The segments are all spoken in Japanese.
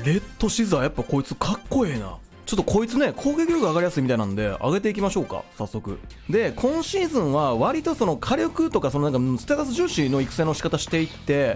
レッドシザーやっぱこいつかっこええな。ちょっとこいつね、攻撃力上がりやすいみたいなんで上げていきましょうか、早速。で今シーズンは割とその火力とかそのなんかステータス重視の育成の仕方していって、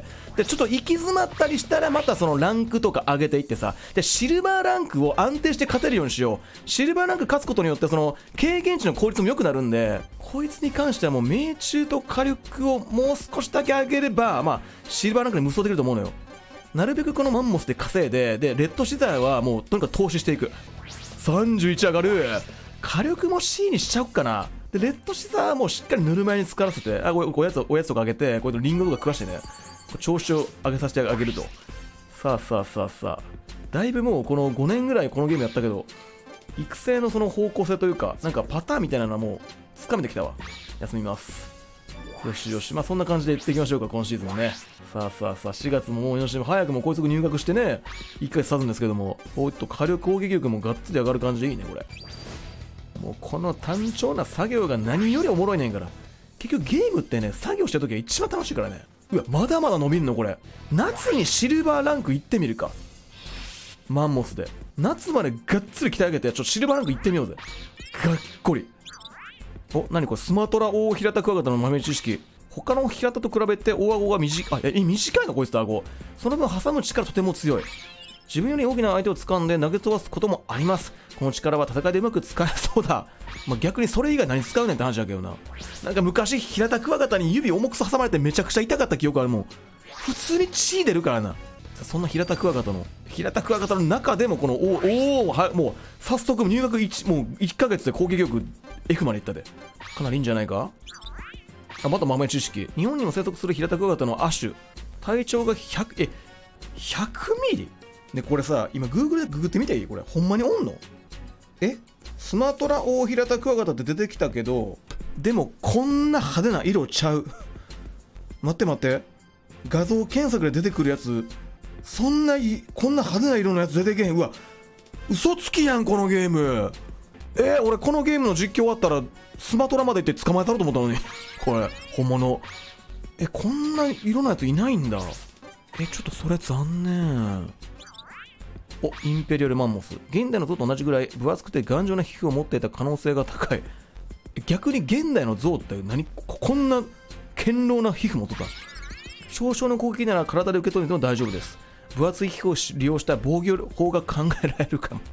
でちょっと行き詰まったりしたらまたそのランクとか上げていってさ、でシルバーランクを安定して勝てるようにしよう。シルバーランク勝つことによってその経験値の効率も良くなるんで、こいつに関してはもう命中と火力をもう少しだけ上げれば、まあシルバーランクに無双できると思うのよ。なるべくこのマンモスで稼いで、レッド資材はもうとにかく投資していく。31上がる。火力も C にしちゃおっかな。でレッド資材はもうしっかりぬるま湯に浸からせて、おやつとかあげて、これリンゴとか食わしてね、調子を上げさせてあげると。さあだいぶもうこの5年ぐらいこのゲームやったけど、育成のその方向性というかなんかパターンみたいなのはもうつかめてきたわ。休みます。よしよし、まあそんな感じでいっていきましょうか、今シーズンもね。さあ4月ももうよし、早くもこいつ入学してね、1ヶ月経つんですけども、おっと火力攻撃力もがっつり上がる感じでいいね、これ。もうこの単調な作業が何よりおもろいねんから。結局ゲームってね、作業した時が一番楽しいからね。うわ、まだまだ伸びんのこれ。夏にシルバーランク行ってみるか。マンモスで。夏までがっつり鍛え上げて、ちょっとシルバーランク行ってみようぜ。がっこり。お、何これ、スマトラオオヒラタクワガタの豆知識。他のヒラタと比べて大顎が短い。短いのこいつと顎。その分挟む力とても強い。自分より大きな相手を掴んで投げ飛ばすこともあります。この力は戦いでうまく使えそうだ。まあ、逆にそれ以外何使うねんって話だけどな。なんか昔ヒラタクワガタに指重く挟まれてめちゃくちゃ痛かった記憶あるもん。普通に血出るからな。そんなヒラタクワガタの中でもこのもう早速入学もう1ヶ月で攻撃力 F までいったで。かなりいいんじゃないか。また豆知識。日本にも生息するヒラタクワガタの亜種、体長が100ミリで、これさ今 Google でググってみていい？これほんまにおんの？スマトラオオヒラタクワガタって出てきたけど、でもこんな派手な色ちゃう。待って画像検索で出てくるやつ、こんな派手な色のやつ出てけへん。うわ、嘘つきやんこのゲーム。俺このゲームの実況終わったらスマトラまで行って捕まえたろうと思ったのにこれ本物。こんな色のやついないんだ。ちょっとそれ残念。インペリアルマンモス。現代の象と同じぐらい分厚くて頑丈な皮膚を持っていた可能性が高い。逆に現代の象ってこんな堅牢な皮膚持ってた。少々の攻撃なら体で受け止めても大丈夫です。分厚い皮膚を利用した防御法が考えられるかも。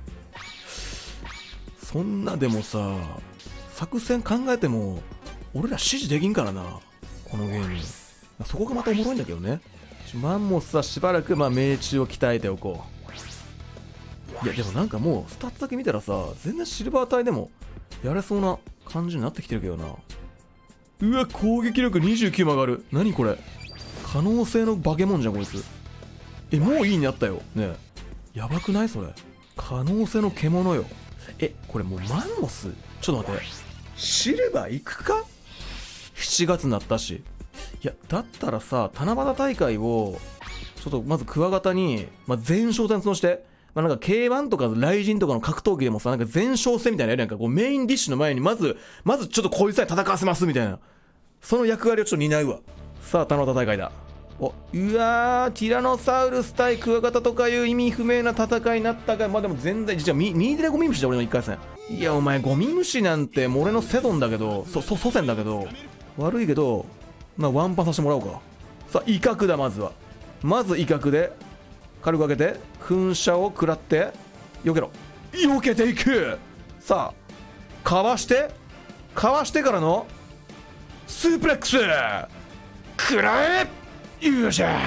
そんなでもさ、作戦考えても俺ら指示できんからな、このゲーム。そこがまたおもろいんだけどね。マンモスはしばらく命中を鍛えておこう。いやでもなんかもうスタッツだけ見たらさ、全然シルバー隊でもやれそうな感じになってきてるけどな。うわ、攻撃力29も上がる。何これ、可能性の化け物じゃんこいつ。もういいになったよね。やばくないそれ。可能性の獣よ。これもうマンモス、ちょっと待って、シルバー行くか。7月になったし。いやだったらさ、七夕大会をちょっとまずクワガタに、前哨戦として、なんか K1 とか雷神とかの格闘技でもさ、なんか前哨戦みたいなやるやんか。こうメインディッシュの前にまずちょっとこいつさえ戦わせますみたいな、その役割をちょっと担うわ。さあ七夕大会だ。うわー、ティラノサウルス対クワガタとかいう意味不明な戦いになったが、でも全然実はミーデレゴミムシだ俺の1回戦。いやお前ゴミムシなんてもう俺のセドンだけど、祖先だけど、悪いけどワンパンさせてもらおうか。さあ威嚇だ。まず威嚇で軽く上げて噴射を食らって避けろ。避けていく。さあかわしてからのスープレックス食らえ。よっしゃ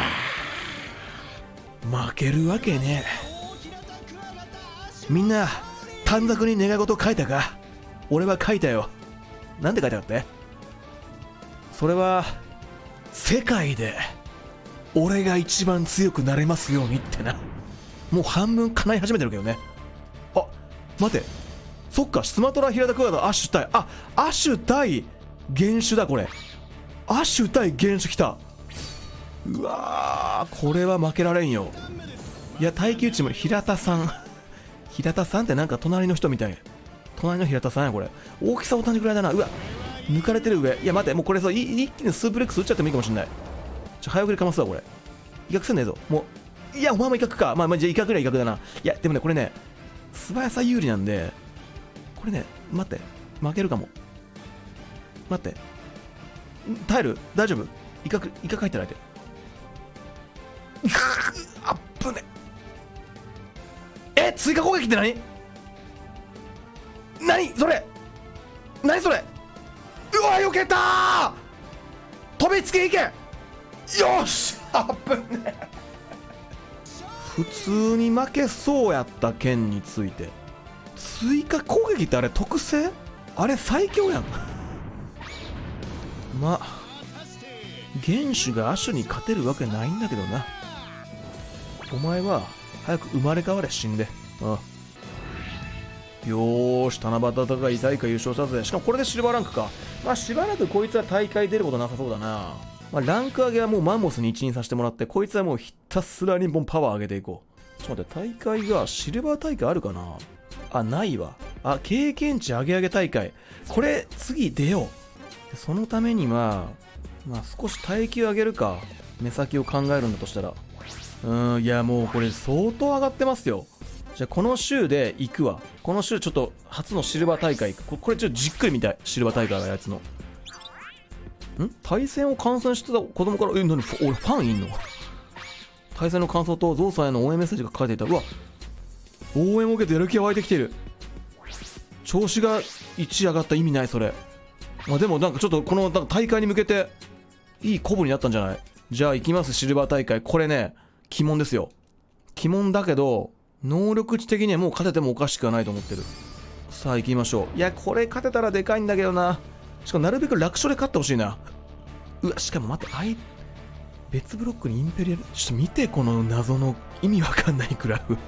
ー。負けるわけねえ。みんな短冊に願い事書いたか。俺は書いたよ。なんて書いたかって。それは世界で俺が一番強くなれますようにってな。もう半分叶い始めてるけどね。待て、そっか、スマトラヒラタクワガタアシュ対原種だ。これアシュ対原種きた。うわー、これは負けられんよ。いや耐久値も平田さんってなんか隣の人みたい。隣の平田さんやこれ。大きさ同じぐらいだな。うわ、抜かれてる上。いや待って、もうこれ一気にスープレックス打っちゃってもいいかもしんない。早送りかますわこれ。威嚇せんねえぞ。もういやお前も威嚇か。まあじゃあ威嚇ぐらい威嚇だな。いやでもねこれね素早さ有利なんで、これね待って負けるかも。待って耐える？大丈夫？威嚇入ってないで。あっぶね。追加攻撃って何それ。何それ。うわ避けたー。飛びつけいけ。よしあっぶね。普通に負けそうやった剣について追加攻撃ってあれ特性？あれ最強やん。まあ元首がアシュに勝てるわけないんだけどな。お前は早く生まれ変われ死んで。ああよーし七夕戦い大会優勝したぜ。しかもこれでシルバーランクか。まあしばらくこいつは大会出ることなさそうだな。まあ、ランク上げはもうマンモスに一任させてもらって、こいつはもうひたすらにパワー上げていこう。ちょっと待って、大会がシルバー大会あるかなあ、ないわ。あ、経験値上げ上げ大会。これ次出よう。そのためにはまあ少し耐久上げるか。目先を考えるんだとしたら、いやもうこれ相当上がってますよ。じゃあこの週で行くわ。この週ちょっと初のシルバー大会行く。これちょっとじっくり見たい。シルバー大会のやつの対戦を観戦してた子供から、何俺ファンいんの。対戦の感想とゾウさんへの応援メッセージが書かれていた。うわ応援を受けてやる気が湧いてきている。調子が1上がった。意味ないそれ。まあでもなんかちょっとこの大会に向けていい鼓舞になったんじゃない。じゃあ行きます。シルバー大会。これね鬼門ですよ。鬼門だけど能力値的にはもう勝ててもおかしくはないと思ってる。さあ行きましょう。いやこれ勝てたらでかいんだけどな。しかもなるべく楽勝で勝ってほしいな。うわしかも待って、別ブロックにインペリアル。ちょっと見てこの謎の意味わかんないクラブ。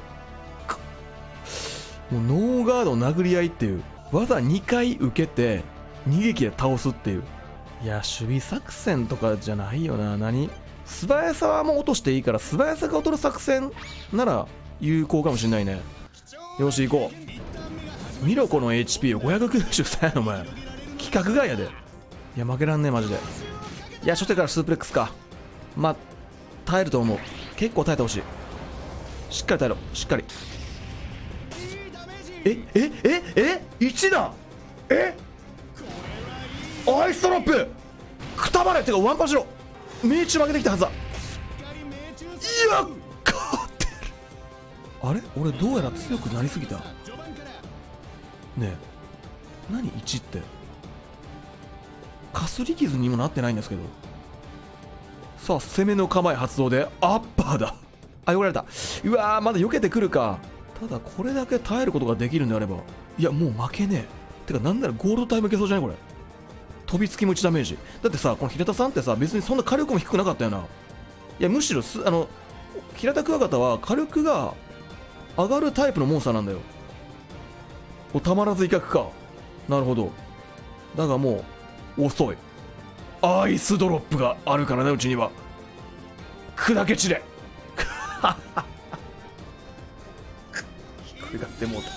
もうノーガード殴り合いっていう技2回受けて2撃で倒すっていう。いや守備作戦とかじゃないよな。何素早さはもう落としていいから、素早さが劣る作戦なら有効かもしれないね。よし行こう。ミロコの HP を593やのお前規格外やで。いや負けらんねえマジで。いや初手からスープレックスか。まあ耐えると思う。結構耐えてほしい。しっかり耐えろしっかり。1だ。アイストラップくたばれってかワンパンしろ。命中負けてきたはずだ。いや勝ってる。あれ俺どうやら強くなりすぎたね。え何1ってかすり傷にもなってないんですけど。さあ攻めの構え発動でアッパーだ。あよられた。うわーまだ避けてくるか。ただこれだけ耐えることができるんであれば、いやもう負けねえ。てかなんならゴールドタイムいけそうじゃないこれ。飛びつきも1ダメージだってさ。この平田さんってさ別にそんな火力も低くなかったよな。いやむしろ平田クワガタは火力が上がるタイプのモンスターなんだよ。たまらず威嚇か。なるほど。だがもう遅い。アイスドロップがあるからねうちには。砕け散れ。下ってもうた。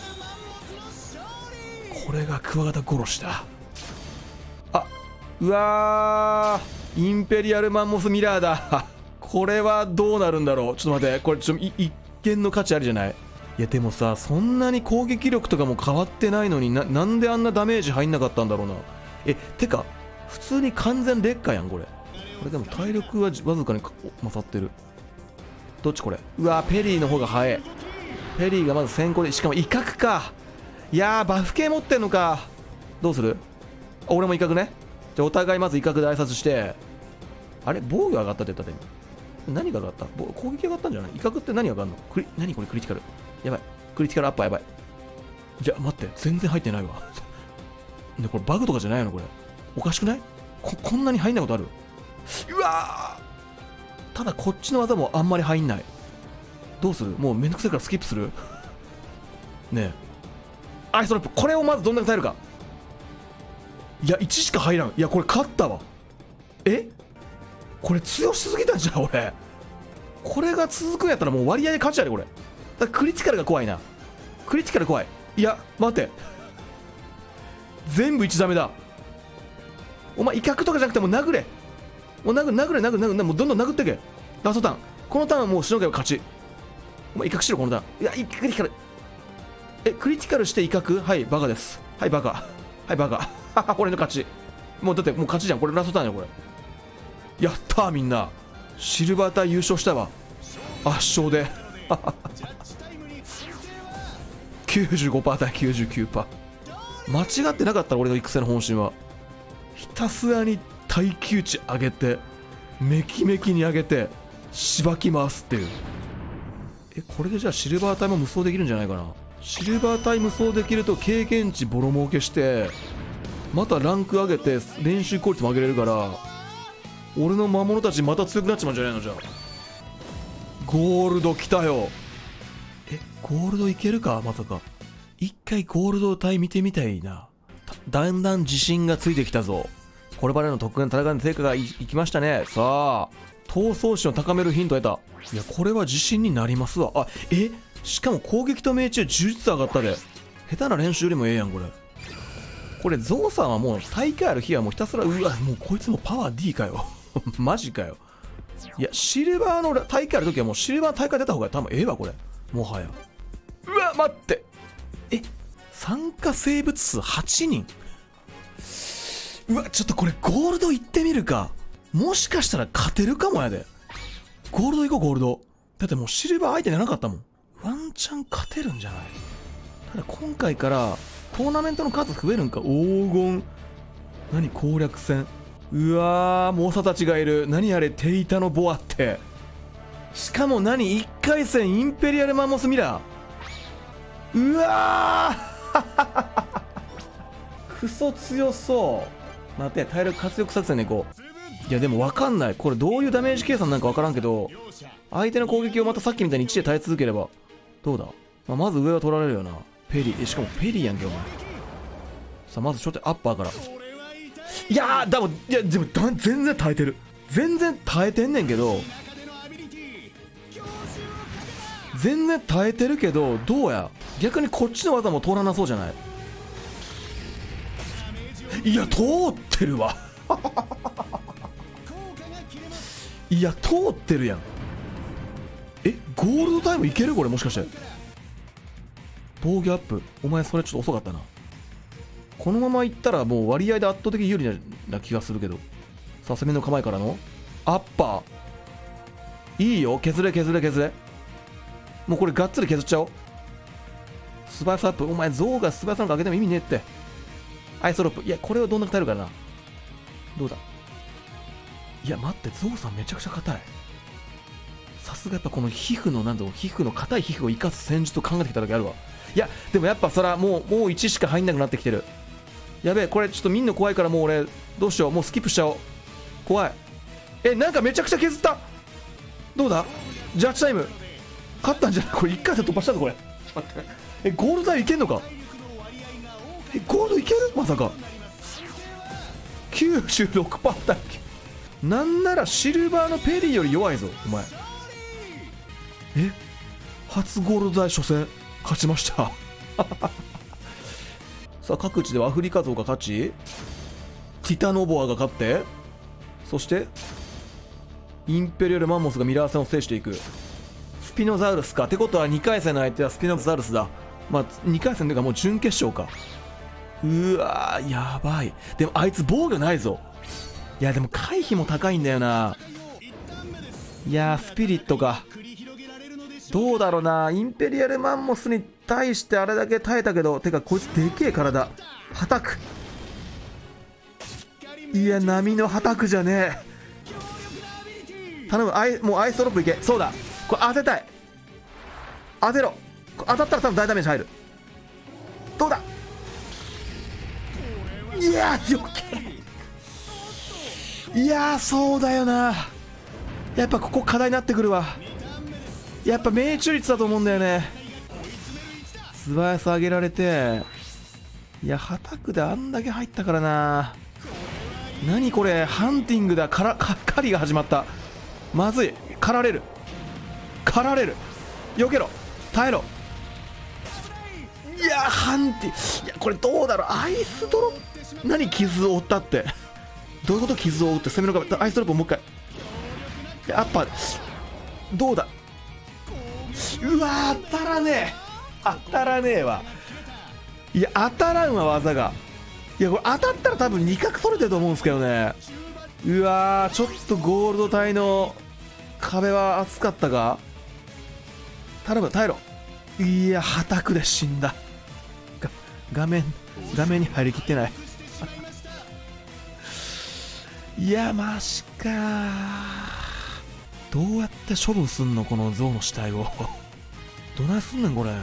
これがクワガタ殺しだ。あうわーインペリアルマンモスミラーだ。これはどうなるんだろう。ちょっと待って、これちょっと一見の価値あるじゃない。いやでもさそんなに攻撃力とかも変わってないのになんであんなダメージ入んなかったんだろうな。てか普通に完全劣化やんこれ。これでも体力はわずかに勝ってる。どっちこれ。うわペリーの方が早い。ペリーがまず先行で、しかも威嚇か。いやーバフ系持ってんのか。どうする。俺も威嚇ね。じゃあお互いまず威嚇で挨拶して。あれ防御上がったって言ったって何が上がった。攻撃上がったんじゃない。威嚇って何が上がるの。何これクリティカル。やばいクリティカルアッパーやばい。いや待って全然入ってないわ。でこれバグとかじゃないのこれ。おかしくない。こんなに入んないことある。うわーただこっちの技もあんまり入んない。どうする。もうめんどくさいからスキップする。ねえアイストラップこれをまずどんだけ耐えるか。いや1しか入らん。いやこれ勝ったわ。これ強しすぎたんじゃん俺。これが続くんやったらもう割合で勝ちやでこれ。だからクリティカルが怖いな。クリティカル怖い。いや待って全部1ダメだ。お前威嚇とかじゃなくてもう殴れ。もう殴れもうどんどん殴ってけ。ラストターンこのターンはもうしのげば勝ち。 お前威嚇しろこの段。いや、クリティカル。クリティカルして威嚇。はい、バカです。はい、バカ。はい、バカ。俺の勝ち。もうだってもう勝ちじゃん。これラストターンよこれ。やったーみんな。シルバー隊優勝したわ。圧勝で。95% 対 99%。間違ってなかったら俺の育成の本心は。ひたすらに耐久値上げて、メキメキに上げて、しばき回すっていう。これでじゃあシルバー隊も無双できるんじゃないかな。シルバー隊無双できると経験値ボロ儲けして、またランク上げて練習効率も上げれるから、俺の魔物たちまた強くなっちまうんじゃないの。じゃあゴールド来たよ。ゴールドいけるかまさか。一回ゴールド隊見てみたいな。だんだん自信がついてきたぞ。これまでの特訓戦いの成果がいきましたね。さあ闘争心を高めるヒントを得た。いやこれは自信になりますわ。しかも攻撃と命中呪術上がったで。下手な練習よりもええやんこれ。これゾウさんはもう大会ある日はもうひたすら、うわもうこいつもパワー D かよ。マジかよ。いやシルバーの大会ある時はもうシルバー大会出た方が多分ええわこれ。もはや。うわ待って、参加生物数8人。うわちょっとこれゴールド行ってみるか。もしかしたら勝てるかもやで。ゴールド行こうゴールド。だってもうシルバー相手じゃなかったもん。ワンチャン勝てるんじゃない。ただ今回からトーナメントの数増えるんか。黄金何攻略戦。うわー猛者たちがいる。何あれテイタのボアって。しかも何1回戦インペリアルマンモスミラー。うわークソ強そう。待って体力活力作戦でいこう。いやでも分かんない。これどういうダメージ計算なんか分からんけど、相手の攻撃をまたさっきみたいに1で耐え続ければどうだ。まず上は取られるよな。ペリしかもペリやんけお前。さあまず初手アッパーから。いやーでも全然耐えてる。全然耐えてんねんけど、全然耐えてるけどどうや逆にこっちの技も通らなそうじゃない。いや通ってるわ。いや通ってるやん。ゴールドタイムいけるこれ。もしかして防御アップ。お前それちょっと遅かったな。このままいったらもう割合で圧倒的に有利な気がするけど。さあ攻めの構えからのアッパーいいよ。削れ削れ削れ。もうこれがっつり削っちゃおう。素早さアップ。お前ゾウが素早さなんか上げても意味ねえって。アイスロップ。いやこれをどんな耐えるかな。どうだ。いや待ってゾウさんめちゃくちゃ硬い。さすがやっぱこの皮膚の皮膚の硬い皮膚を生かす戦術を考えてきた時あるわ。いやでもやっぱそらもう1しか入んなくなってきてる。やべえこれちょっと見んの怖いからもう俺どうしよう。もうスキップしちゃおう。怖い。なんかめちゃくちゃ削った。どうだジャッジタイム勝ったんじゃない。これ1回戦突破したぞこれ。待ってゴールドいけんのか。ゴールドいけるまさか。96% だっけ。なんならシルバーのペリーより弱いぞお前。初ゴールド大初戦勝ちました。さあ各地ではアフリカゾウが勝ち、ティタノボアが勝って、そしてインペリアルマンモスがミラー戦を制していく。スピノザウルスか。ってことは2回戦の相手はスピノザウルスだ。2回戦というかもう準決勝か。うわーやばい。でもあいつ防御ないぞ。いやでも回避も高いんだよな。いやースピリットか。どうだろうな。インペリアルマンモスに対してあれだけ耐えたけど、てかこいつでけえ体。はたく。いや波のはたくじゃねえ。頼む。もうアイストロップいけ。そうだこれ当てたい。当てろ。当たったら多分大ダメージ入る。どうだ。いやーよけ。いやーそうだよな。やっぱここ課題になってくるわ。やっぱ命中率だと思うんだよね。素早さ上げられて、いやはたくであんだけ入ったからな。何これハンティングだ。狩りが始まった。まずい。狩られる避けろ耐えろ。いやハンティ、いやこれどうだろう。アイスドロップ何傷を負ったってどういうこと。傷を負って攻めの壁アイスドロップをもう一回。アッパーどうだ。 うわ当たらねえ、当たらねえわ。いや当たらんわ技が。いやこれ当たったら多分2角取れてると思うんですけどね。うわちょっとゴールド帯の壁は厚かったか。頼む耐えろ。いやはたくで死んだ。画面に入りきってないいやマジか。どうやって処分すんのこの象の死体をどないすんねんこれ。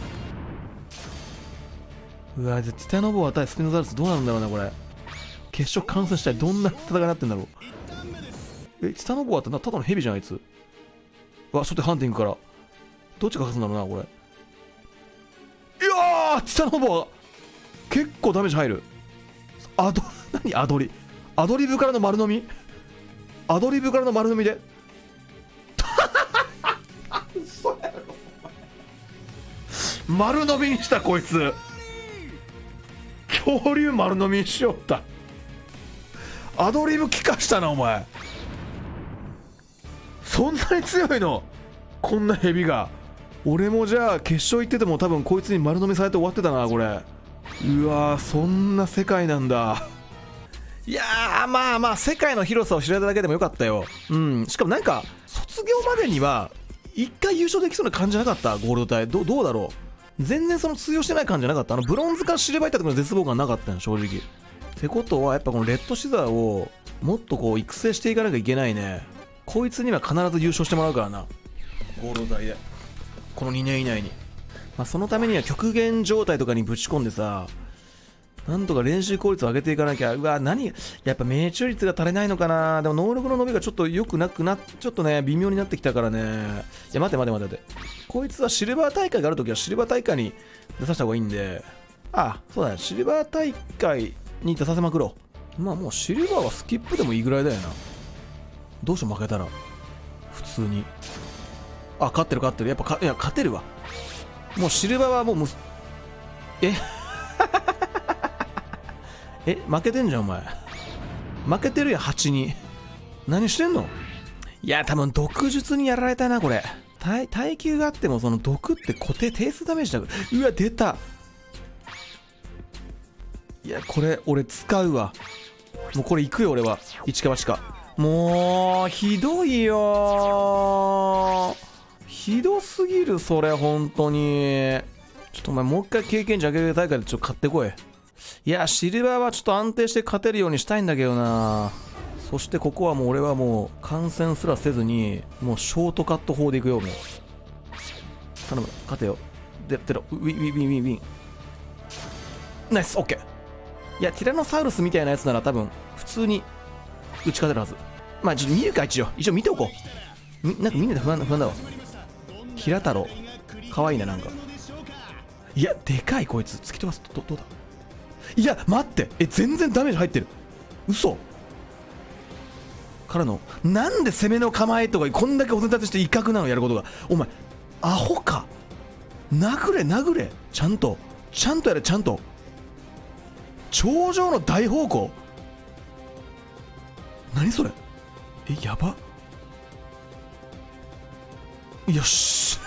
うわティタノボア対スピノザウルスどうなるんだろうねこれ。決勝観戦したい。どんな戦いになってんだろう。ティタノボアってただのヘビじゃんあいつ。うわ初手ハンティングからどっちが勝つんだろうなこれ。いやーティタノボア結構ダメージ入る。何アドリブからの丸飲み。アドリブからの丸飲みで嘘やろ丸飲みにしたこいつ。恐竜丸飲みにしよった。アドリブ効かしたなお前。そんなに強いのこんなヘビが。俺もじゃあ決勝行ってても多分こいつに丸飲みされて終わってたなこれ。うわーそんな世界なんだ。いやーまあ世界の広さを知られただけでもよかったよ。しかもなんか卒業までには1回優勝できそうな感じじゃなかった。ゴールド帯どうだろう。全然その通用してない感じじゃなかった。ブロンズからシルバーいった時の絶望感なかったよ正直。ってことはやっぱこのレッドシザーをもっとこう育成していかなきゃいけないね。こいつには必ず優勝してもらうからなゴールド帯でこの2年以内に。そのためには極限状態とかにぶち込んでさ、なんとか練習効率を上げていかなきゃ。うわやっぱ命中率が足りないのかな。でも能力の伸びがちょっと良くなくなちょっとね微妙になってきたからね。いや待てこいつはシルバー大会があるときはシルバー大会に出させた方がいいんで。そうだねシルバー大会に出させまくろう。もうシルバーはスキップでもいいぐらいだよな。どうしても負けたら普通に勝ってるやっぱいや勝てるわ。もうシルバーはもう負けてんじゃんお前。負けてるやん8に。何してんの。いや多分毒術にやられたなこれ。耐久があってもその毒って固定定数ダメージだ。うわ出た。いやこれ俺使うわ。もうこれいくよ俺は。一か八か。もうひどいよひどすぎるそれ本当に。ちょっとお前もう一回経験値上げる大会でちょっと買ってこい。いやシルバーはちょっと安定して勝てるようにしたいんだけどな。そしてここはもう俺はもう観戦すらせずにもうショートカット法でいくよ。もう頼む勝てよ。でってろウィンナイスオッケー。いやティラノサウルスみたいなやつなら多分普通に打ち勝てるはず。ちょっと見るか一応見ておこう。なんかみんなで不安だわ。キラ太郎かわいいななんか。いやでかいこいつ突き飛ばすとどうだ。いや待って全然ダメージ入ってる。嘘からのなんで攻めの構えとかこんだけお膳立てして威嚇なのやることが。お前アホか。殴れちゃんとやれちゃんと。頂上の大方向何それ。やば。よし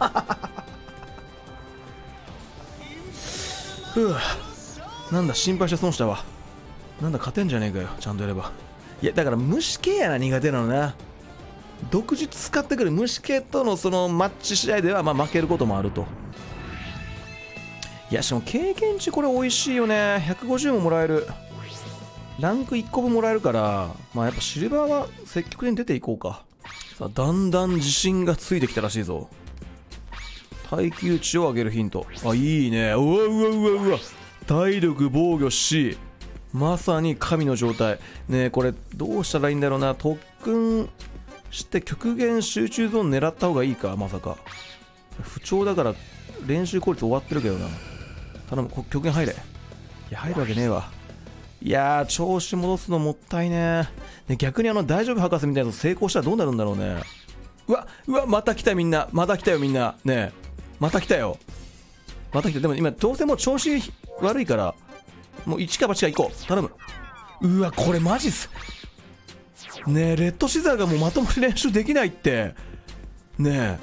なんだ心配して損したわ。なんだ勝てんじゃねえかよちゃんとやれば。いやだから虫系やな苦手なのな。毒術使ってくる虫系とのそのマッチ試合では負けることもあると。いやしかも経験値これ美味しいよね。150ももらえる。ランク1個分もらえるからやっぱシルバーは積極的に出ていこうか。さあだんだん自信がついてきたらしいぞ。耐久値を上げるヒント。いいね。うわ体力防御 C。 まさに神の状態ね。これどうしたらいいんだろうな。特訓して極限集中ゾーン狙った方がいいか。まさか不調だから練習効率終わってるけどな。頼む極限入れ。いや入るわけねえわ。いや調子戻すのもったいね。逆に大丈夫博士みたいなの成功したらどうなるんだろうね。うわまた来たみんな。また来たよみんなね。また来たよ。でも今どうせもう調子悪いからもう一か八か行こう。頼む。うわこれマジっすね。レッドシザーがもうまともに練習できないってね。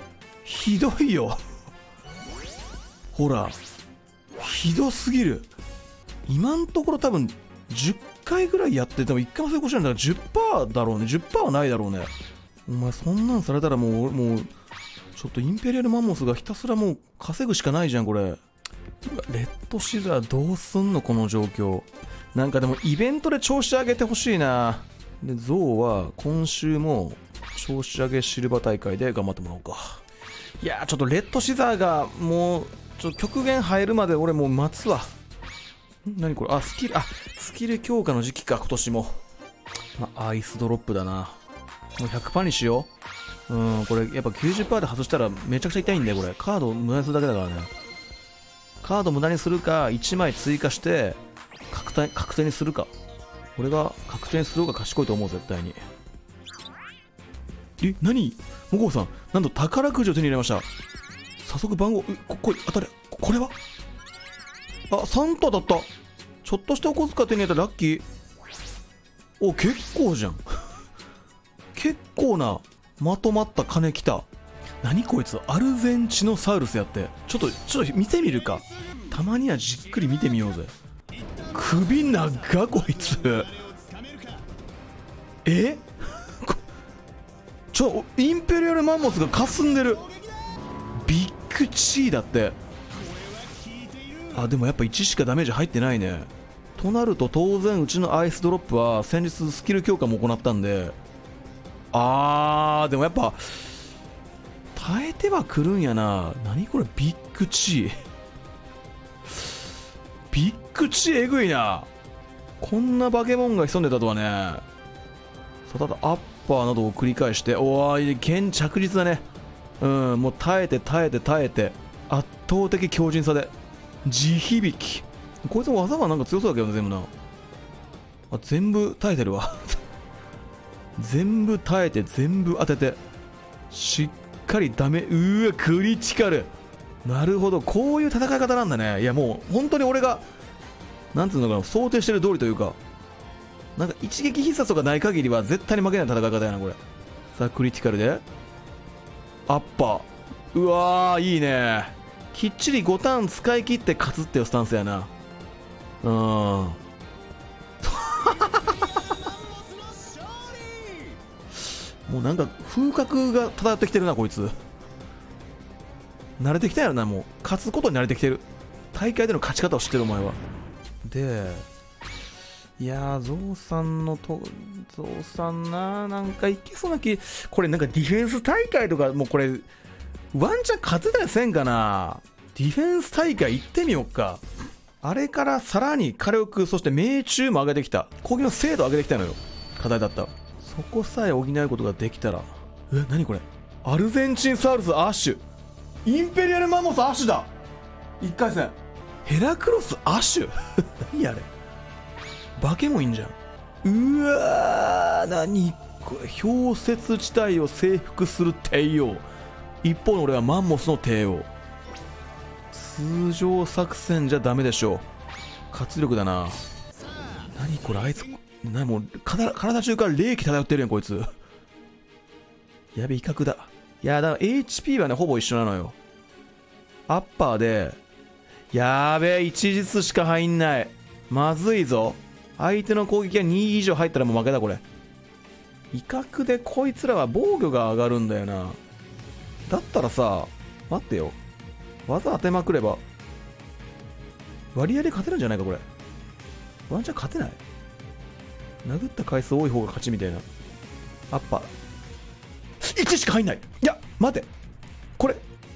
ひどいよほらひどすぎる。今んところ多分10回ぐらいやってても1回も成功しないんだから10%だろうね。10% はないだろうね。お前そんなんされたらもうちょっとインペリアルマンモスがひたすらもう稼ぐしかないじゃんこれ。レッドシザーどうすんのこの状況。なんかでもイベントで調子上げてほしいな。でゾウは今週も調子上げシルバー大会で頑張ってもらおうか。いやーちょっとレッドシザーがもうちょっと極限入るまで俺もう待つわ。何これ、あ、スキル強化の時期か今年も。アイスドロップだな。もう 100% にしよう。これやっぱ 90% で外したらめちゃくちゃ痛いんだよこれ。カードを無駄にするだけだからね。カード無駄にするか1枚追加して確定にするか。俺が確定にする方が賢いと思う絶対に。何モコさん、なんと宝くじを手に入れました。早速番号、これ当たれ。これは3等当たった。ちょっとしたお小遣い手に入れたらラッキー。お、結構じゃん結構なまとまった金きた。何こいつ、アルゼンチノサウルスやって。ちょっと見てみるか。たまにはじっくり見てみようぜ。首長こいつインペリアルマンモスが霞んでる。ビッグチーだって。でもやっぱ1しかダメージ入ってないね。となると当然うちのアイスドロップは先日スキル強化も行ったんで、でもやっぱ耐えてはくるんやな。何これ、ビッグチーえぐいな。こんなバケモンが潜んでたとはね。さあ、ただアッパーなどを繰り返して、剣着実だね。もう耐えて圧倒的強靭さで地響き。こいつの技はなんか強そうだけどね、全部な。全部耐えてるわ全部耐えて全部当ててしっかりダメ。クリティカル。なるほど、こういう戦い方なんだね。いやもう本当に俺がなんていうのかな、想定してる通りというか、なんか一撃必殺とかない限りは絶対に負けない戦い方やなこれ。さあクリティカルでアッパー。いいね。きっちり5ターン使い切って勝つっていうスタンスやな。もうなんか風格が漂ってきてるなこいつ。慣れてきたやろな。もう勝つことに慣れてきてる。大会での勝ち方を知ってるお前は。でいやーゾウさんなんかいけそうな気。これなんかディフェンス大会とかもうこれワンチャン勝てたりせんかな。ディフェンス大会行ってみよっか。あれからさらに火力、そして命中も上げてきた。攻撃の精度を上げてきたのよ。課題だった。そこさえ補うことができたら。何これ、アルゼンチンサウルスアッシュ、インペリアルマンモスアッシュだ。1回戦ヘラクロスアッシュ何あれ、バケモンいんじゃん。何これ、氷雪地帯を征服する帝王。一方の俺はマンモスの帝王。通常作戦じゃダメでしょう。活力だな。何これ、あいつもう体中から冷気漂ってるやんこいつ。やべ、威嚇だ。いやだから HP はねほぼ一緒なのよ。アッパーでやべえ、1実しか入んない。まずいぞ。相手の攻撃が2以上入ったらもう負けだこれ。威嚇でこいつらは防御が上がるんだよな。だったらさ、待ってよ、技当てまくれば割合で勝てるんじゃないかこれ。ワンチャン勝てない。殴った回数多い方が勝ちみたいな。アッパー1しか入んない。いや待て、これ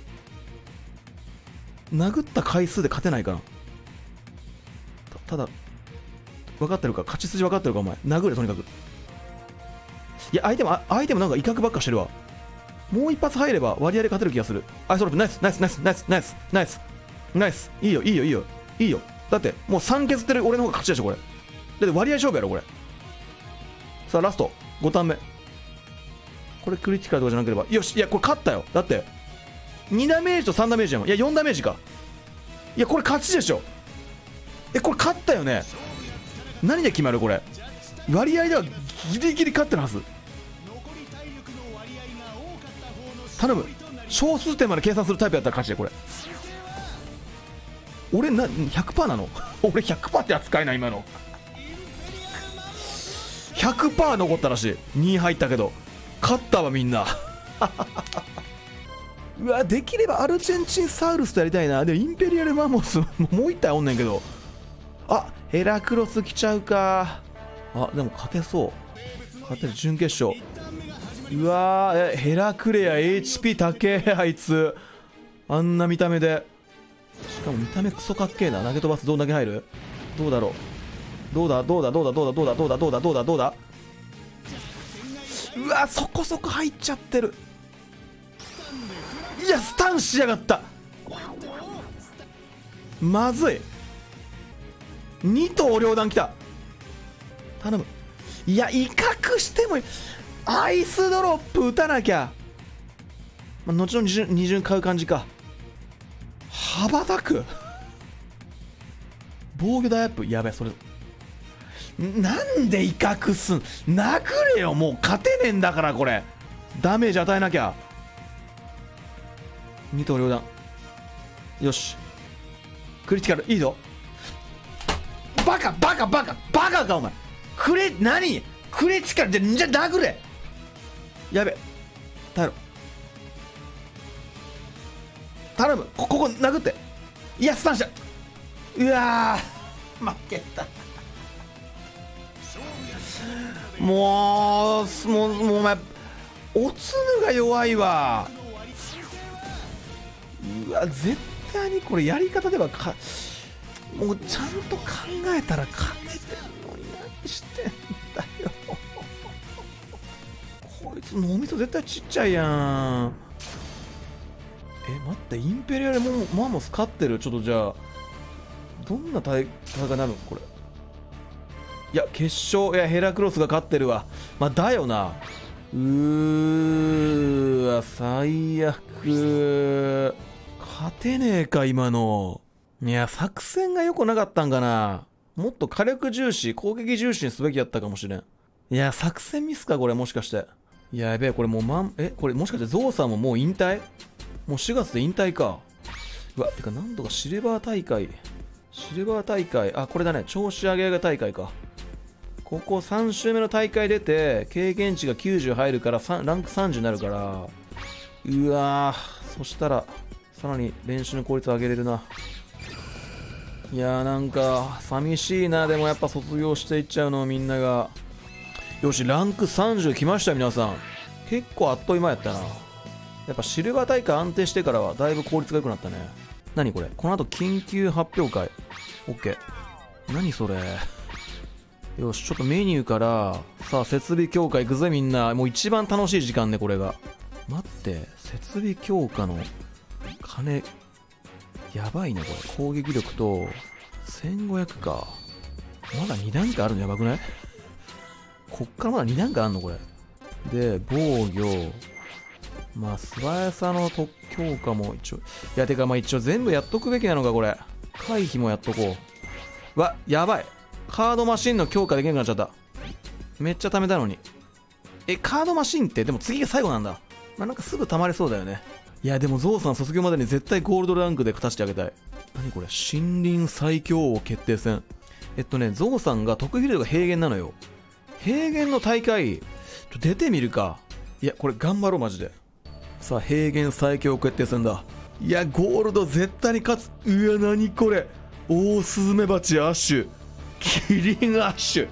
殴った回数で勝てないかな。ただ分かってるか、勝ち筋分かってるかお前。殴れとにかく。いや相手もなんか威嚇ばっかしてるわ。もう一発入れば割合で勝てる気がする。アイソロップナイスナイスナイスナイスナイスナイスナイス。いいよいいよいいよいいよ。だってもう3削ってる俺の方が勝ちでしょこれ。だって割合勝負やろこれ。さあラスト5ターン目、これクリティカルとかじゃなければよし。いやこれ勝ったよ。だって2ダメージと3ダメージやん。いや4ダメージか。いやこれ勝ちでしょ。これ勝ったよね。何で決まるこれ。割合ではギリギリ勝ってるはず。頼む小数点まで計算するタイプやったら勝ちでこれ。俺100% なの俺 100% って扱いな今の。100% 残ったらしい。2位入ったけど勝ったわみんなうわ、できればアルゼンチンサウルスとやりたいな。でもインペリアルマンモスもう1体おんねんけど、あ、ヘラクロス来ちゃうか。あ、でも勝てそう。勝てる。準決勝。うわー、ヘラクレア HP 高えあいつ。あんな見た目で、しかも見た目クソかっけえな。投げ飛ばす。どう投げ入る。どうだろう。どうだどうだどうだどうだどうだどうだどうだどうだどうだ。うわ、そこそこ入っちゃってる。いや、スタンしやがった。まずい。2頭両断来た。頼む。いや、威嚇してもいい。アイスドロップ打たなきゃ。まあ、後の二巡買う感じか。羽ばたく。防御大アップ。やべえ、それ。なんで威嚇すん。殴れよ、もう勝てねえんだからこれ。ダメージ与えなきゃ。2頭両断。よし。クリティカルいいぞ。バカバカバカバカかお前。何クリティカルじゃ殴れ。やべ、頼む頼む。ここ殴って。いや、スタンした。うわー、負けた。もうお前おつむが弱いわ。うわ、絶対にこれやり方ではもうちゃんと考えたら勝ててんのに何してんだよこいつ脳みそ絶対ちっちゃいやん。待って、インペリアルマンモス勝ってる。ちょっとじゃあどんな大会になるのこれ。いや、決勝、いや、ヘラクロスが勝ってるわ。まあだよな。わ、最悪。勝てねえか今の。いや、作戦が良くなかったんかな。もっと火力重視、攻撃重視にすべきやったかもしれん。いや、作戦ミスかこれ、もしかして。いや、やべえ、これもうこれもしかしてゾウさんももう引退。もう4月で引退か。うわ、てかなんとかシルバー大会、あ、これだね、調子上げ上げ大会か。ここ3週目の大会出て経験値が90入るからランク30になるから、うわー、そしたらさらに練習の効率上げれるな。いやー、なんか寂しいな。でもやっぱ卒業していっちゃうのみんなが。よし、ランク30来ました皆さん。結構あっという間やったな。やっぱシルバー大会安定してからはだいぶ効率が良くなったね。何これ、この後緊急発表会。 OK。 何それ。よし、ちょっとメニューから、さあ設備強化いくぜみんな。もう一番楽しい時間ねこれが。待って、設備強化の金やばいねこれ。攻撃力と1500か。まだ2段階あるのやばくない？こっからまだ2段階あんのこれで。防御、まあ素早さの強化も一応、いやてかまあ一応全部やっとくべきなのかこれ。回避もやっとこう。わ、やばい。カードマシンの強化できなくなっちゃった。めっちゃ貯めたのに。カードマシンってでも次が最後なんだ。まあなんかすぐ溜まれそうだよね。いやでもゾウさん卒業までに絶対ゴールドランクで勝たせてあげたい。何これ、森林最強王決定戦。ゾウさんが得意フィールドが平原なのよ。平原の大会出てみるか。いやこれ頑張ろうマジで。さあ平原最強決定戦だ。いやゴールド絶対に勝つ。うわ、何これ、オオスズメバチアッシュ、キリンアッシュ、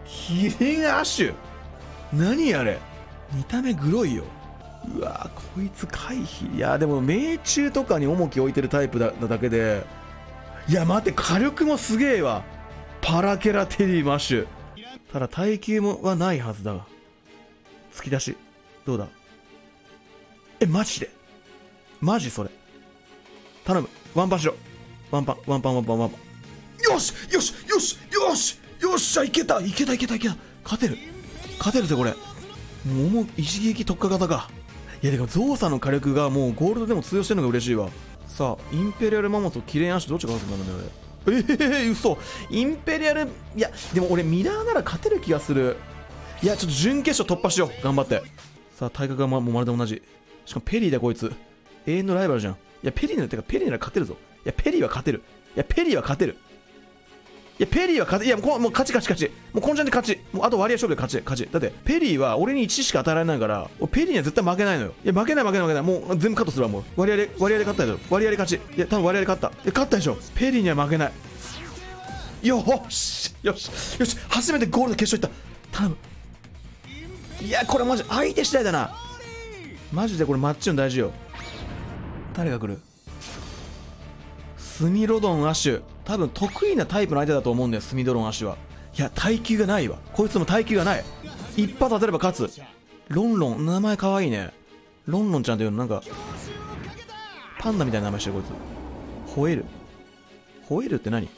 何あれ、見た目グロいよ。うわ、こいつ回避。いやでも命中とかに重き置いてるタイプだけで。いや待って、火力もすげえわ。パラケラテリーマッシュ。ただ耐久はないはずだが。突き出しどうだ。マジで、マジそれ頼む。ワンパンしろ。ワンパン。よしよしよしよしよっしゃ、いけた。勝てるぜこれ。もう一撃特化型か。いやでもゾウさんの火力がもうゴールドでも通用してるのが嬉しいわ。さあインペリアルマンモスとキレンアッシュどっちが勝つんだろうね。嘘。インペリアル、いやでも俺ミラーなら勝てる気がする。いやちょっと準決勝突破しよう頑張って。さあ体格がもうまるで同じ。しかもペリーだこいつ。 永遠のライバルじゃん。いや、ペリーなら、てか、ペリーなら勝てるぞ。いや、ペリーは勝てる。いや、ペリーは勝てる。いや、ペリーは勝て、いや、もう勝ち。もうこんちゃんで勝ち。もうあと割合勝負で勝ち。だって、ペリーは俺に1しか与えられないから、ペリーには絶対負けないのよ。いや、負けない。もう全部カットするわ、もう。割合で勝ったよ。割合で勝ち。いや、多分割合で勝った。いや、勝ったでしょ。ペリーには負けない。よし。初めてゴールの決勝いった。頼む。いや、これマジ、相手次第だな。マジでこれマッチ運大事よ。誰が来る？スミロドンアッシュ。多分得意なタイプの相手だと思うんだよ、スミドロンアッシュは。いや、耐久がないわ。こいつも耐久がない。一発当てれば勝つ。ロンロン、名前かわいいね。ロンロンちゃんっていうのなんかパンダみたいな名前してる。こいつ吠えるって何？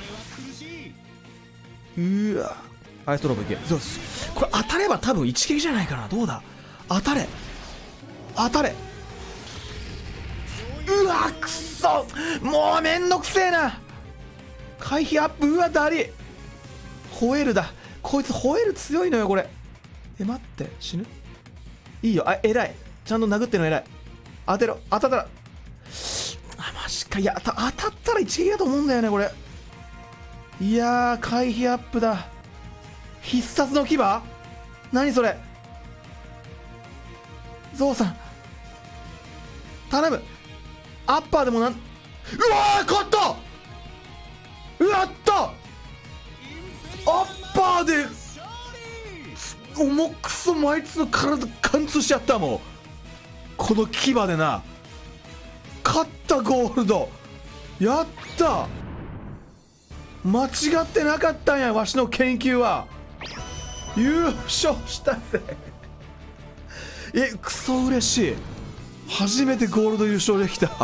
うわ、アイストローブいけ。そうっす。これ当たれば多分一撃じゃないかな。どうだ、当たれ。うわ、くそ、もうめんどくせえな。回避アップ。うわ、だり。吠えるだ。こいつ吠える強いのよこれ。待って、死ぬ。いいよ。偉い。ちゃんと殴ってるの偉い。当てろ。当たったら、マジか。いや、当たったら一撃だと思うんだよねこれ。いやー、回避アップだ。必殺の牙。何それ。ゾウさん頼む。アッパーでもうわー、勝った。やった。アッパーで重くそもあいつの体貫通しちゃったもん。この牙でな。勝った。ゴールドやった。間違ってなかったんや、わしの研究は。優勝したぜ。クソ嬉しい。初めてゴールド優勝できた。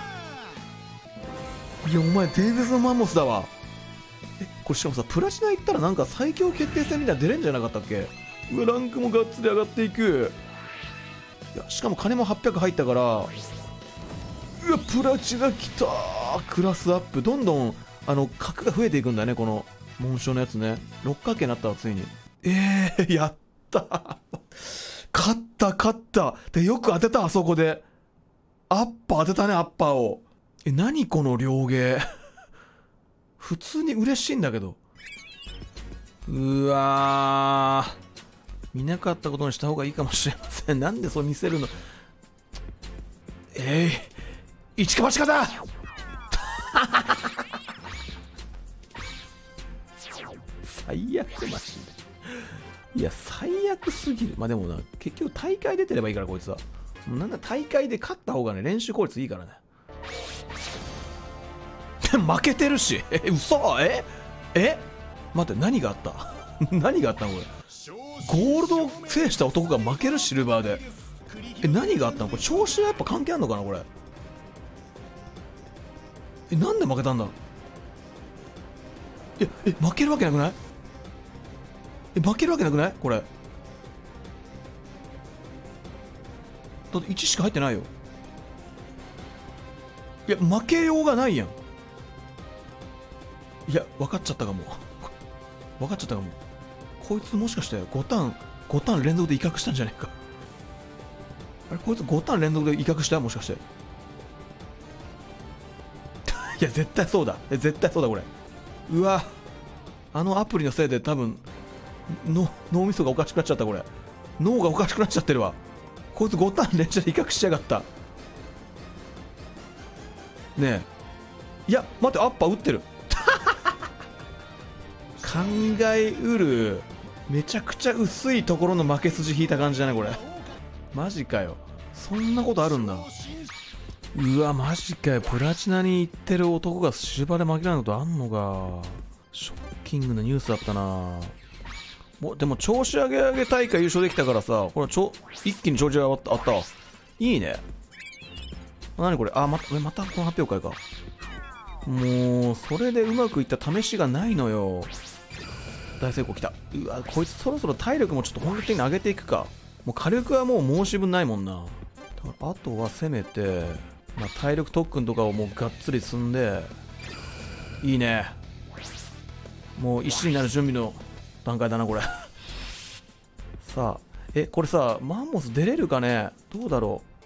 いや、お前伝説のマンモスだわ。これしかもさ、プラチナ行ったらなんか最強決定戦みたいな出れんじゃなかったっけ。うわ、ランクもがっつり上がっていく。いや、しかも金も800入ったから、うわ、プラチナきたー。クラスアップ。どんどん格が増えていくんだね、この紋章のやつね。六角形になったわ、ついに。やった勝ったで、よく当てた。あそこでアッパー当てたね。アッパーを。何この両芸。普通に嬉しいんだけど。うわー、見なかったことにした方がいいかもしれません。なんでそう見せるの。一か八かだ。最悪マジで。いや、最悪すぎる。まあでもな、結局大会出てればいいから、こいつは。なんだ、大会で勝った方がね、練習効率いいからね。負けてるし。嘘。待って、何があった何があったのこれ。ゴールドを制した男が負ける、シルバーで。何があったのこれ。調子はやっぱ関係あるのかなこれ。なんで負けたんだ。負けるわけなくない。負けるわけなくないこれ。だって1しか入ってないよ。いや、負けようがないやん。いや、分かっちゃったかも。こいつもしかして5ターン連続で威嚇したんじゃないか。あれ、こいつ5ターン連続で威嚇した？もしかして。いや、絶対そうだ。これ。うわ、アプリのせいで多分脳みそがおかしくなっちゃった。これ脳がおかしくなっちゃってるわ。こいつ5ターン連射で威嚇しやがった。ねえ、いや待って、アッパー打ってる。考えうる。めちゃくちゃ薄いところの負け筋引いた感じだねこれ。マジかよ。そんなことあるんだ。うわ、マジかよ。プラチナに行ってる男がシルバーで負けないことあんのか。ショッキングなニュースだったな。でも調子上げ大会優勝できたからさ、これ一気に調子上がったわ。いいね。何これ。またこの発表会か。もうそれでうまくいった試しがないのよ。大成功きた。うわ、こいつそろそろ体力もちょっと本格的に上げていくか。もう火力はもう申し分ないもんな。あとはせめて、体力特訓とかをもうがっつり積んで。いいね。もう石になる準備の段階だなこれ。さあ、これさ、マンモス出れるかね。どうだろう。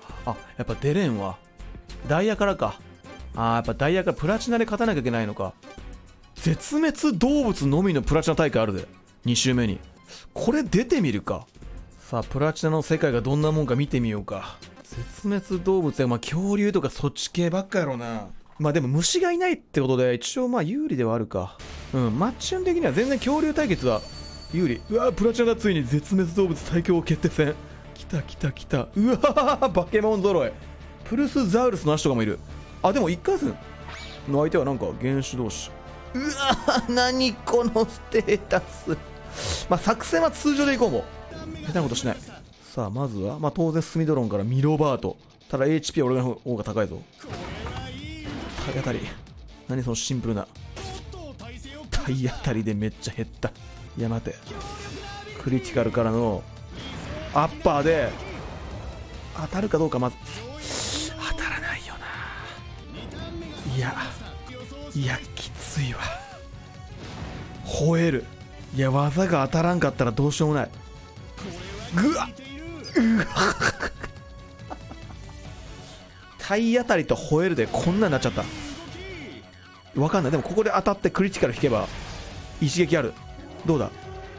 あ、やっぱ出れんわ。ダイヤからか。あー、やっぱダイヤからプラチナで勝たなきゃいけないのか。絶滅動物のみのプラチナ大会あるで。2周目に。これ出てみるか。さあ、プラチナの世界がどんなもんか見てみようか。絶滅動物や、まあ恐竜とかそっち系ばっかやろうな。まあでも虫がいないってことで、一応まあ有利ではあるか。うん、マッチ運的には全然恐竜対決は有利。うわー、プラチナがついに絶滅動物最強決定戦。来た来た来た。うわー、バケモン揃い。プルスザウルスの足とかもいる。あ、でも1回戦の相手はなんか原種同士。うわー、何このステータス。まあ作戦は通常でいこうも。下手なことしない。さあ、まずは、まあ当然スミドロンからミロバート。ただ HP は俺の方が高いぞ。体当たり。何そのシンプルな。体当たりでめっちゃ減った。いや待て。クリティカルからのアッパーで当たるかどうかまず。当たらないよな。いやきついわ。吠える。いや技が当たらんかったらどうしようもない。ぐわっ体当たりと吠えるでこんなになっちゃった。わかんない。でもここで当たってクリティカル引けば一撃ある。どうだ。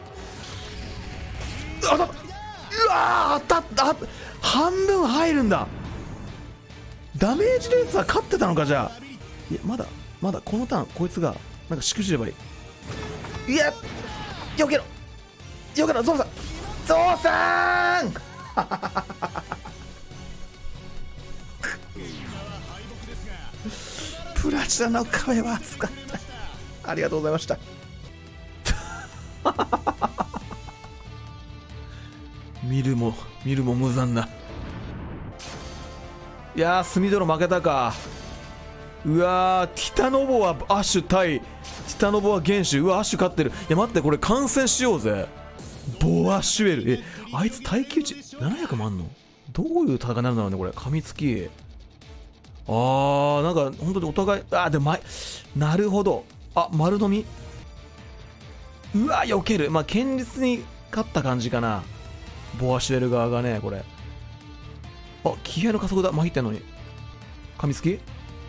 当たった。うわー、当たった。半分入るんだ。ダメージレースは勝ってたのか。じゃあいやまだこのターンこいつがなんかしくじればいい。いやよけろゾウさんプラチナの壁は熱かった。ありがとうございました見るも無残な。いやー、スミドロ負けたか。うわー、ティタノボはアッシュ対ティタノボは原種。うわ、アッシュ勝ってる。いや待って、これ観戦しようぜ。ボアシュエル。あいつ耐久値700もあんの。どういう戦いになるんだろうねこれ。噛みつき。なんか本当にお互い。でもなるほど。丸飲み。うわ、避ける。まあ堅実に勝った感じかな、ボアシュエル側がね。これ気合の加速だ。まひってんのに噛みつき。い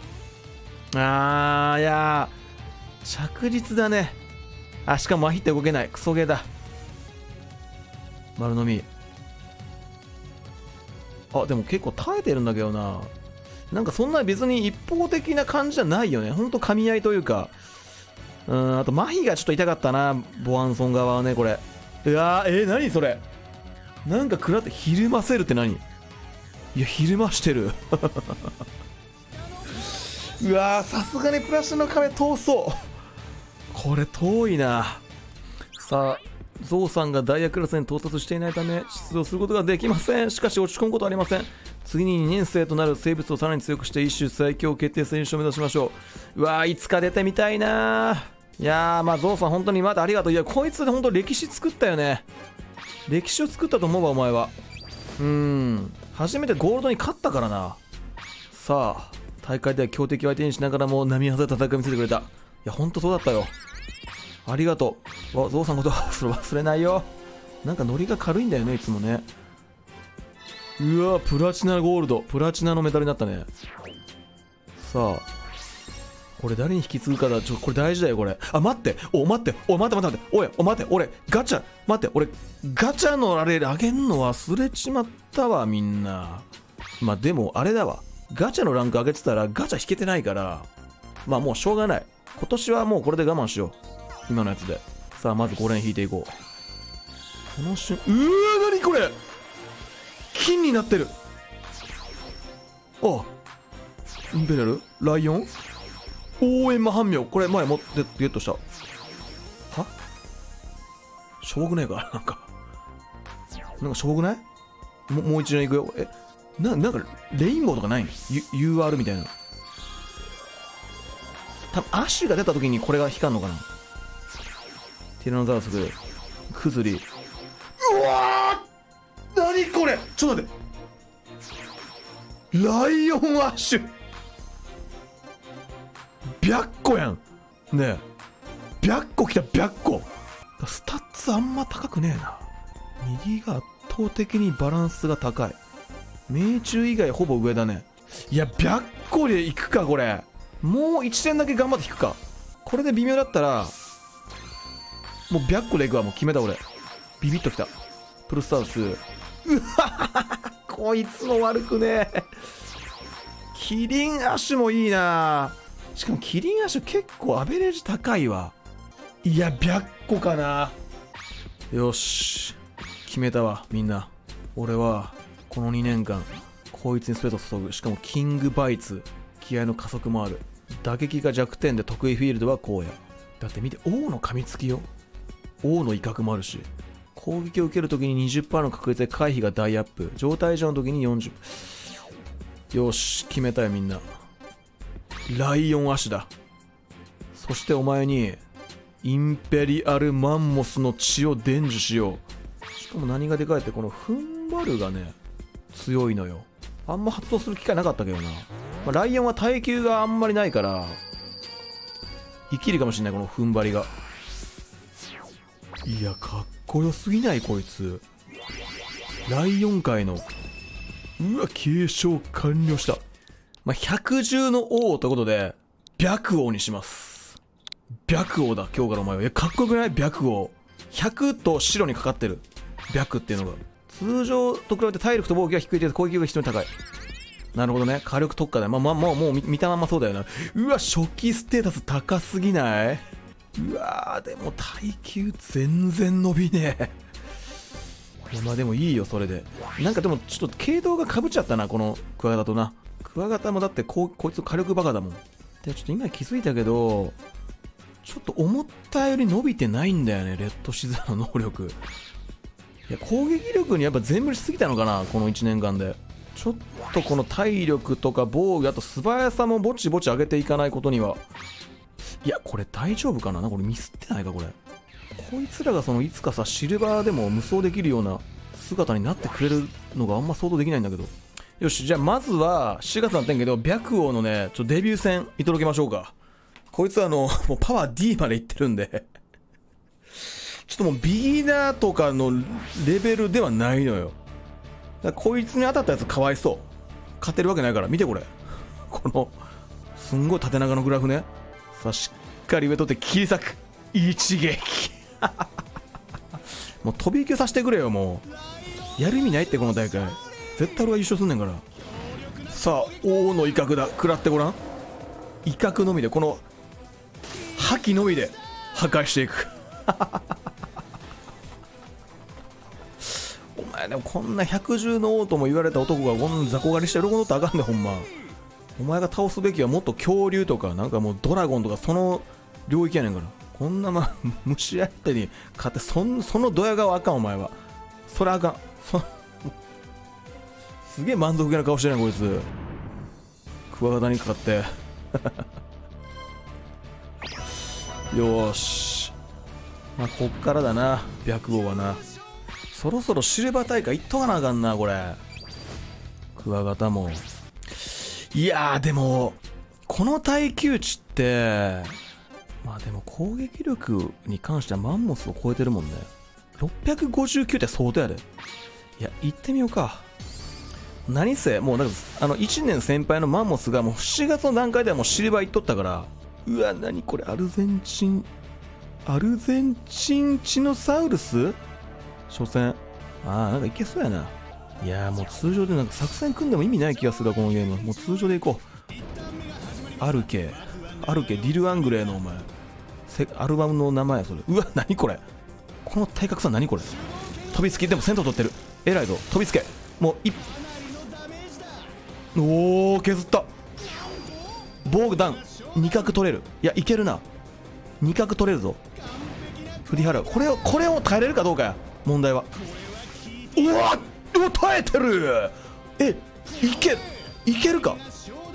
や着実だね。しかもまひって動けない。クソゲーだ。丸飲み。でも結構耐えてるんだけどな。なんかそんな別に一方的な感じじゃないよね。ほんと噛み合いというか。あと麻痺がちょっと痛かったな、ボアンソン側はね。これ何それ。なんか食らってひるませるって何。いやひるましてるうわー、さすがにプラスの壁遠そう。これ遠いな。さあ、ゾウさんがダイヤクラスに到達していないため出場することができません。しかし落ち込むことはありません。次に2年生となる生物をさらに強くして一種最強決定戦優勝を目指しましょう。うわー、いつか出てみたいな。いやー、まあゾウさん本当にまだありがとう。いやこいつで本当歴史作ったよね。歴史を作ったと思うわお前は。初めてゴールドに勝ったからな。さあ、大会では強敵を相手にしながらも並外れた戦いを見せてくれた。いやほんとそうだったよ。ありがとう。ゾウさんのこと忘れないよ。なんかノリが軽いんだよねいつもね。うわ、プラチナゴールド。プラチナのメダルになったね。さあ、これ誰に引き継ぐかだ。これ大事だよこれ。待って。待って。俺ガチャ。俺ガチャのあれあげんの忘れちまったわみんな。まあでもあれだわ。ガチャのランク上げてたらガチャ引けてないから、まあもうしょうがない。今年はもうこれで我慢しよう。今のやつで。さあまず5連引いていこう。この瞬間、何これ。金になってる。インペリアルライオン応援魔半妙。これ前持ってゲットした。しょぼくねえか。なんかしょぼくない。もう一年いくよ。なんかレインボーとかないの。 UR みたいな。多分アッシュが出た時にこれが光るのかな。ティラノザウルスクズリ。うわー、何これ。ちょっと待って。ライオンアッシュ白個やんね。え白個来た。白個スタッツあんま高くねえな。右が圧倒的にバランスが高い。 命中以外ほぼ上だね。いや白虎でいくかこれ。もう1点だけ頑張って引くか。これで微妙だったらもう白虎でいくわ。もう決めた俺。ビビッときた。プルスタウス。うわこいつも悪くねえ。キリンアシュもいいな。しかもキリンアシュ結構アベレージ高いわ。いや白虎かな。よし決めたわ。みんな俺はこの2年間こいつに全てを注ぐ。しかもキングバイツ、気合の加速もある。打撃が弱点で得意フィールドはこうや。だって見て、王の噛みつきよ。王の威嚇もあるし、攻撃を受けるときに 20% の確率で回避が大アップ。状態上のときに40。よし決めたよみんな。ライオンアシュだ。そしてお前にインペリアルマンモスの血を伝授しよう。しかも何がでかいってこの踏ん張るがね強いのよ。あんま発動する機会なかったけどな。ライオンは耐久があんまりないから生きるかもしれないこの踏ん張りが。いやかっこよすぎないこいつ。ライオン界のうわ継承完了した。百獣の王ということで白王にします。白王だ今日からお前は。かっこよくない？白王100と白にかかってる白っていうのが。通常と比べて体力と防御が低いけど攻撃が非常に高い。なるほどね。火力特化だよ。もう見たまんまそうだよな。うわ初期ステータス高すぎない？うわでも耐久全然伸びねえ。まあでもいいよそれで。なんかでもちょっと系統がかぶっちゃったなこのクワガタとな。クワガタもだってこいつ火力バカだもん。でちょっと今気づいたけどちょっと思ったより伸びてないんだよねレッドシザーの能力。いや攻撃力にやっぱ全振りしすぎたのかなこの1年間で。ちょっとこの体力とか防御あと素早さもぼちぼち上げていかないことには。いやこれ大丈夫かな。これミスってないかこれ。こいつらがそのいつかさシルバーでも無双できるような姿になってくれるのがあんま想像できないんだけど。よしじゃあまずは4月になってんけど白王のねデビュー戦見届けましょうか。こいつはもうパワー D までいってるんでちょっともうビギナーとかのレベルではないのよ。だからこいつに当たったやつかわいそう。勝てるわけないから見てこれ。このすんごい縦長のグラフね。さあしっかり上取って切り裂く一撃もう飛び級させてくれよ。もうやる意味ないってこの大会。絶対俺は優勝すんねんから。さあ王の威嚇だ。食らってごらん。威嚇のみでこの覇気のみで破壊していくお前でもこんな百獣の王とも言われた男がこんな雑魚狩りして喜んどったらあかんねんほんま。お前が倒すべきはもっと恐竜とかなんかもうドラゴンとかその領域やねんから。こんな虫相手に勝ってそのドヤ顔あかんお前は。それあかん。すげえ満足げな顔してるやんこいつ。クワガタにかかってよーしこっからだな白王はな。そろそろシルバー大会いっとかなあかんなこれ。クワガタもいやでもこの耐久値ってでも攻撃力に関してはマンモスを超えてるもんね。659って相当やで。いや行ってみようか。何せもうなんか1年先輩のマンモスがもう7月の段階ではもうシルバーいっとったから。うわ何これアルゼンチンチノサウルス初戦なんかいけそうやな。いやもう通常でなんか作戦組んでも意味ない気がするわこのゲーム。もう通常でいこう。アルケディル・アングレーのお前アルバムの名前やそれ。うわ何これ。この体格差何これ。飛びつきでも先頭取ってる。偉いぞ飛びつけ。もうおお削った。防具ダウン2角取れる。いやいけるな。2角取れるぞ。振り払う。これを耐えれるかどうかや問題は。うわ耐えてる。いけるか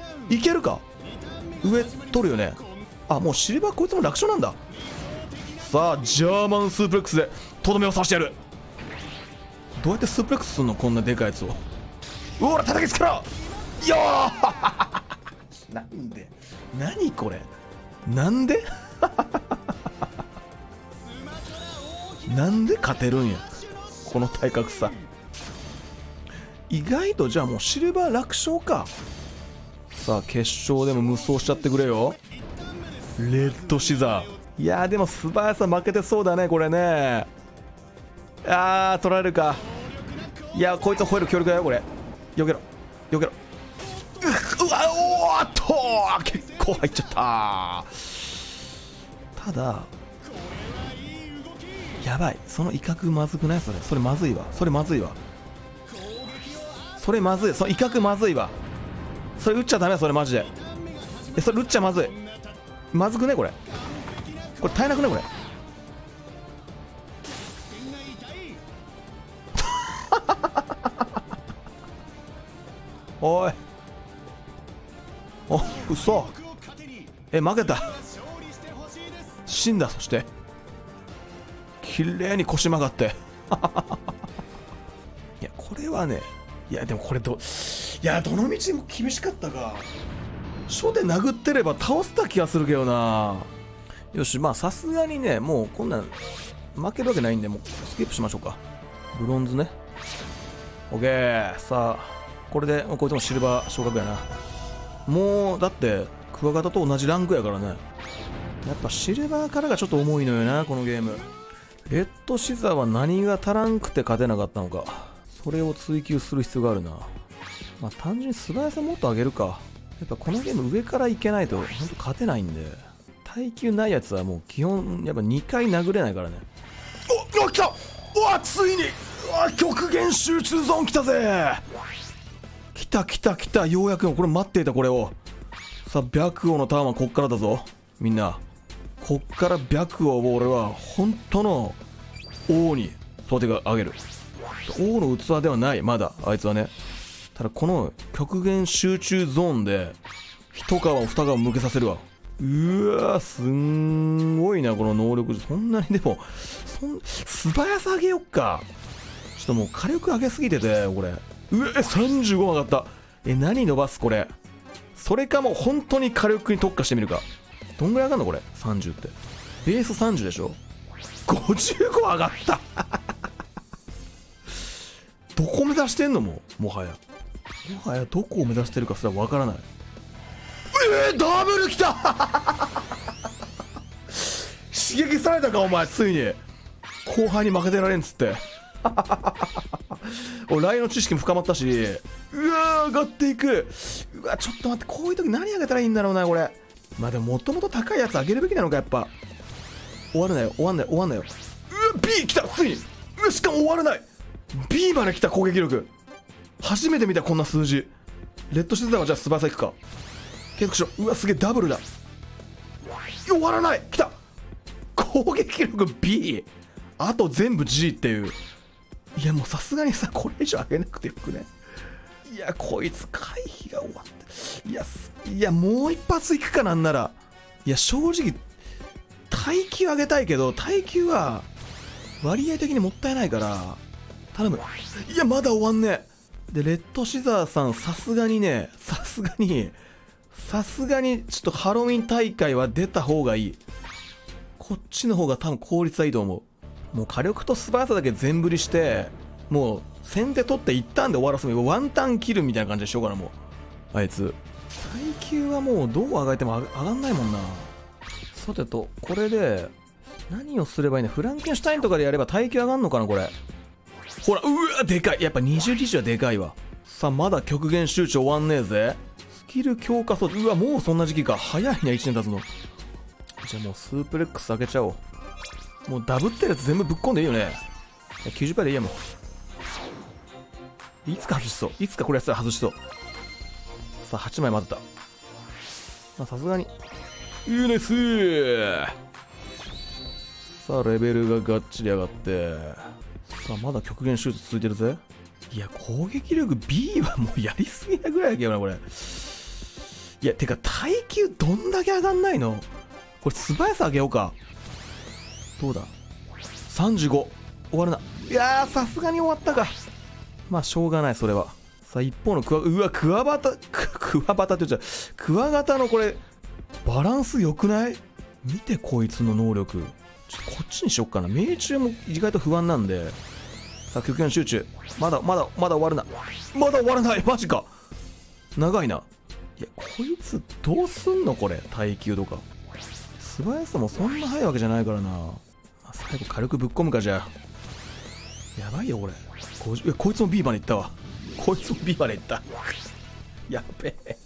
上取るよね。もうシルバーこいつも楽勝なんだ。さあジャーマンスープレックスでとどめを刺してやる。どうやってスープレックスすんのこんなでかいやつを。うわ叩きつけろよーなんで何これなんでなんで勝てるんやこの体格差。 意外とじゃあもうシルバー楽勝か。さあ決勝でも無双しちゃってくれよ、レッドシザー。いやーでも素早さ負けてそうだねこれね。取られるか。いやこいつ吠える強力だよこれ。よけろよけろ。うわおーっと結構入っちゃった。ただやばい、その威嚇まずくない？それまずいわ、それまずいわ、それまずい、その威嚇まずいわ。それ撃っちゃダメだ、それマジで。それ撃っちゃまずい。まずくねこれ。これ耐えなくねこれ。おいお、嘘。負けた。死んだ。そして綺麗に腰曲がっていやこれはね、いやでもこれどの道も厳しかったか。初で殴ってれば倒せた気がするけどな。よし、まあさすがにねもうこんなん負けるわけないんで、もうスキップしましょうか。ブロンズね。 OK。 さあこれでこいつもシルバー昇格やな。もうだってクワガタと同じランクやからね。やっぱシルバーからがちょっと重いのよなこのゲーム。レッドシザーは何が足らんくて勝てなかったのか、それを追求する必要があるな。まあ単純に素早さもっと上げるか。やっぱこのゲーム上からいけないとほんと勝てないんで、耐久ないやつはもう基本やっぱ2回殴れないからね。おっ来た。うわついに極限集中ゾーン来たぜ。来た来た来た。ようやくこれ待っていたこれを。さあ白王のターンはこっからだぞみんな。こっから白王を俺は本当の王に育て上げる。王の器ではないまだあいつはね。ただこの極限集中ゾーンで一皮も二皮も向けさせるわ。うわすんごいなこの能力。そんなにでも素早さ上げよっか。ちょっともう火力上げすぎててこれ。35上がった。何伸ばすこれ。それかもう本当に火力に特化してみるか。どんぐらい上がんのこれ。30ってベース30でしょ。55上がったどこ目指してんの？もはやどこを目指してるかすらわからない。ダブルきた刺激されたかお前。ついに後輩に負けてられんっつっておラインの知識も深まったし、うわ上がっていく。うわちょっと待って、こういう時何上げたらいいんだろうなこれ。まあでももともと高いやつ上げるべきなのかやっぱ。終わるなよ終わんない終わんないよ。B 来たついに。しかも終わらない。 B まで来た攻撃力。初めて見たこんな数字。レッドシズナーはじゃあ素早さいくか。継続しろ。うわすげえダブルだ。終わらない。来た攻撃力 B、 あと全部 G っていう。いやもうさすがにさこれ以上上げなくてよくね。いやこいつ回避が終わって。いやもう一発いくかなんなら。いや正直耐久上げたいけど耐久は割合的にもったいないから頼む。いやまだ終わんねえ。でレッドシザーさんさすがにちょっとハロウィン大会は出た方がいい。こっちの方が多分効率はいいと思う。もう火力と素早さだけ全振りしてもう先手取って一旦で終わらせる。ワンタン切るみたいな感じでしようかなもう。あいつ耐久はもうどうあがいても上がんないもんな。さてとこれで何をすればいいの。フランケンシュタインとかでやれば耐久上がんのかなこれ。ほらうわでかい。やっぱ20リッチはでかいわ。さあまだ極限集中終わんねえぜ。スキル強化装置。うわもうそんな時期か。早いな1年経つの。じゃあもうスープレックス開けちゃおう。もうダブってるやつ全部ぶっこんでいいよね。90%でいいやもう。いつか外しそう。いつかこれやったら外しそう。さあ8枚待ってた。まあさすがにいいねすー。さあレベルががっちり上がって。さあまだ極限手術続いてるぜ。いや攻撃力 B はもうやりすぎなぐらいだけどなこれ。いやてか耐久どんだけ上がんないのこれ。素早さ上げようか。どうだ35終わるな。いやーさすがに終わったか。まあしょうがないそれは。さあ一方のクワバタって言っちゃう。クワガタのこれバランス良くない？見てこいつの能力。ちょっとこっちにしよっかな。命中も意外と不安なんでさあ極限集中。まだ終わるな。まだ終わらない。マジか。長いな。いやこいつどうすんのこれ。耐久とか素早さもそんな速いわけじゃないからな。最後軽くぶっ込むか。じゃあやばいよこれ。いやこいつも B までいったわ。こいつも B までいったやべえ。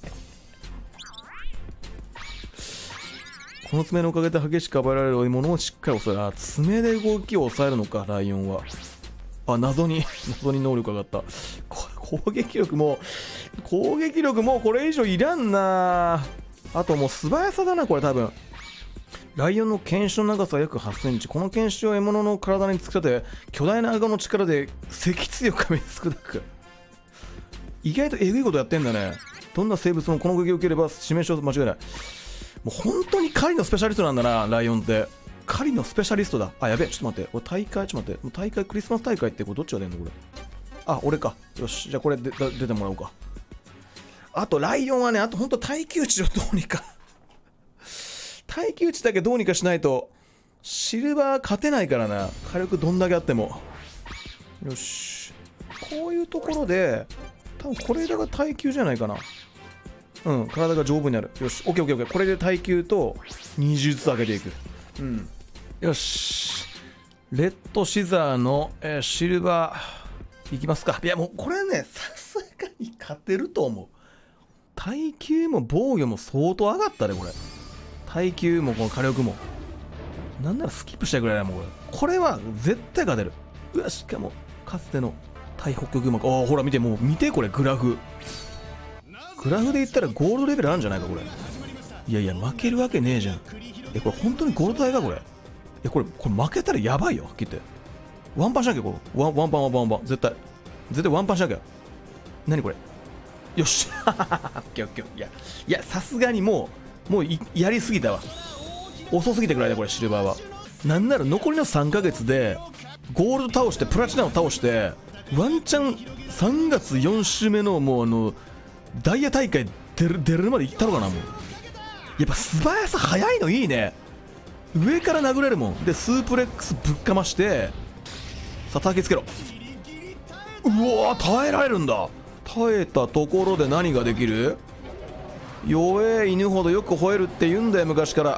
この爪のおかげで激しく暴れられるものをしっかり抑える。爪で動きを抑えるのかライオンは。謎に能力上がった。攻撃力もこれ以上いらんな。あともう素早さだなこれ多分。ライオンの犬種の長さは約8センチ。この犬種を獲物の体に突き立て、巨大な顎の力で脊椎を噛みつくだく。意外とえぐいことやってんだね。どんな生物もこの攻撃を受ければ致命傷間違いない。もう本当に狩りのスペシャリストなんだなライオンって。狩りのスペシャリストだ。やべえ、ちょっと待って。これ大会、ちょっと待って。大会、クリスマス大会ってこれどっちが出んのこれ。俺か。よし、じゃあこれ出てもらおうか。あとライオンはね、あとほんと耐久値をどうにか耐久値だけどうにかしないとシルバー勝てないからな。火力どんだけあっても。よし、こういうところで多分これが耐久じゃないかな。体が丈夫になる。よし、オッケーオッケーオッケー。これで耐久と20ずつ上げていく。よし、レッドシザーの、シルバーいきますか。いやもうこれね、さすがに勝てると思う。耐久も防御も相当上がったねこれ。耐久もこの火力もなんならスキップしたいぐらいだもんこれ。これは絶対勝てる。うわ、しかもかつての対北極膜。ほら見て、もう見てこれ。グラフで言ったらゴールドレベルあるんじゃないかこれ。いや負けるわけねえじゃん。これ本当にゴールド帯かこれ。これ負けたらやばいよ。はっきり言ってワンパンしなきゃ。これワンパン絶対ワンパンしなきゃ。何これ。よしオッケーオッケー。いやさすがにもうやりすぎたわ。遅すぎてくらいだこれ。シルバーはなんなら残りの3ヶ月でゴールド倒してプラチナを倒してワンチャン3月4週目のもうダイヤ大会出るまで行ったのかな。もうやっぱ素早さ速いのいいね。上から殴れるもんで、スープレックスぶっかましてさあ焚きつけろ。うわー、耐えられるんだ。耐えたところで何ができる。弱え犬ほどよく吠えるって言うんだよ昔から。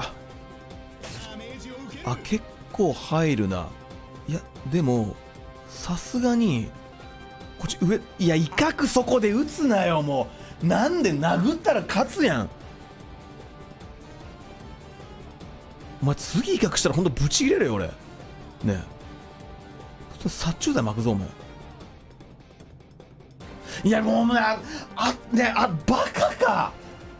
結構入るな。いやでもさすがにこっち上。いや威嚇そこで撃つなよ。もうなんで殴ったら勝つやん。お前次威嚇したらほんとブチ切れるよ俺。ねえ殺虫剤巻くぞお前。いやもうバカか。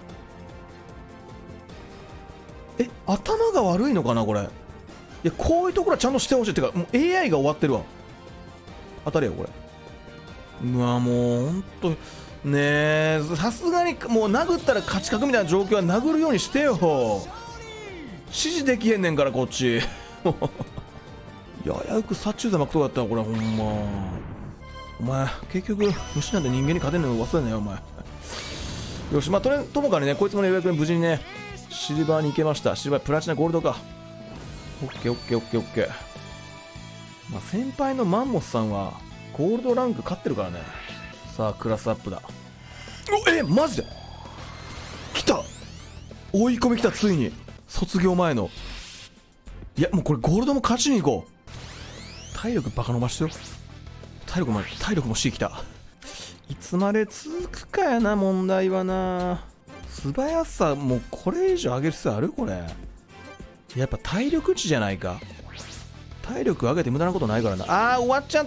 頭が悪いのかなこれ。いやこういうところはちゃんとしてほしい。ってかもう AI が終わってるわ。当たれよこれ。うわもうほんとねえ、さすがにもう殴ったら勝ち確みたいな状況は殴るようにしてよ。指示できへんねんからこっち危うく殺虫剤巻くとこだったよこれ。ほんまお前結局虫なんて人間に勝てんの忘れんなよお前よし、ともかくね、こいつもねようやく無事にねシルバーに行けました。シルバープラチナゴールドか。オッケーオッケーオッケーオッケー。先輩のマンモスさんはゴールドランク勝ってるからね。さあクラスアップだ。マジで来た。追い込み来た。ついに卒業前の。いやもうこれゴールドも勝ちに行こう。体力バカ伸ばしてよ。体力も C 来た。いつまで続くかやな問題はな。素早さもうこれ以上上げる必要あるこれ。やっぱ体力値じゃないか。体力上げて無駄なことないからな。終わっちゃった。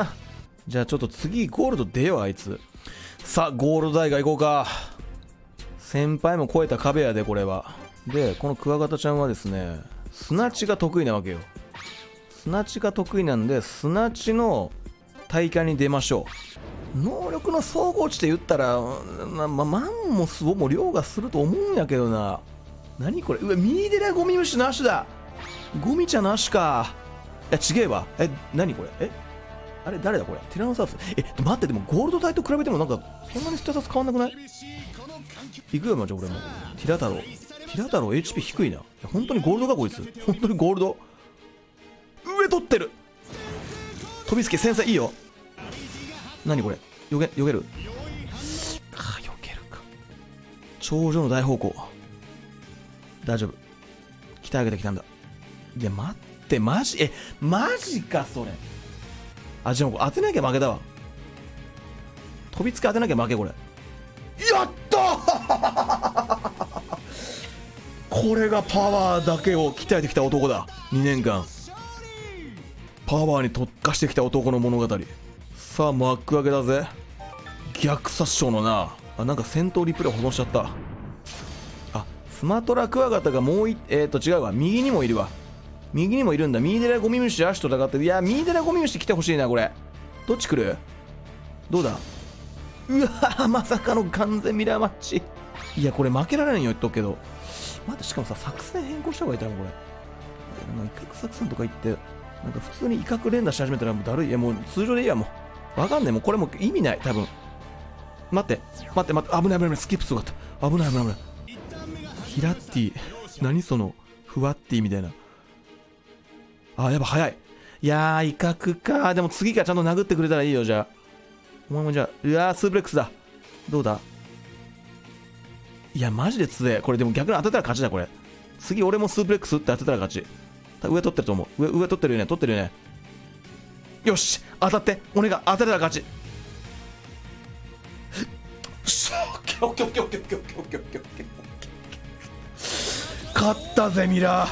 じゃあちょっと次ゴールド出ようあいつ。さあゴールド大会行こうか。先輩も越えた壁やでこれは。でこのクワガタちゃんはですね砂地が得意なわけよ。砂地が得意なんで砂地の大会に出ましょう。能力の総合値って言ったらマンモスをも凌駕すると思うんやけどな。何これ。うわミーデラゴミムシなしだ。ゴミちゃんなしか。いやちげえわ。何これ。あれ誰だこれ。ティラノサウルス。待って、でもゴールド体と比べてもなんかそんなにステータス変わんなくない。いくよじゃあ俺も。ティラ太郎 HP 低いな。いや本当にゴールドかこいつ。本当にゴールド。上取ってる。 飛びつけ繊細いいよ。何これ、よける。あ、よけるか。頂上の大方向大丈夫、鍛え上げてきたんだ。いや待って、マジかそれ。あ、じゃあ当てなきゃ負けだわ。飛びつけ当てなきゃ負け。これやったーこれがパワーだけを鍛えてきた男だ。2年間パワーに特化してきた男の物語。さあ幕開けだぜ。逆殺傷のなあ、なんか戦闘リプレイ保存しちゃった。あ、スマトラクワガタがもう違うわ、右にもいるわ。右にもいるんだ。ミーデラゴミムシアシと戦ってる。いやミーデラゴミムシ来てほしいな。これどっち来る？どうだ。うわー、まさかの完全ミラーマッチ。いやこれ負けられないよ言っとくけど。待って、しかもさ作戦変更した方がいいだろこれ。威嚇作戦とか言ってなんか普通に威嚇連打し始めたらもうだるい。いやもう通常でいいや、もうわかんねえ。もうこれもう意味ない多分。待って危ないスキップすごかった。危ないヒラッティ何そのふわってぃみたいな。あ、やっぱ早い。いやー威嚇か。でも次からちゃんと殴ってくれたらいいよ。じゃあお前もじゃあ、うわースープレックスだ。どうだ。いやマジで強えこれ。でも逆に当てたら勝ちだこれ。次俺もスープレックスって当てたら勝ち。上取ってると思う。上取ってるよね。よし当たって、俺が当てたら勝ち。勝ったぜミラ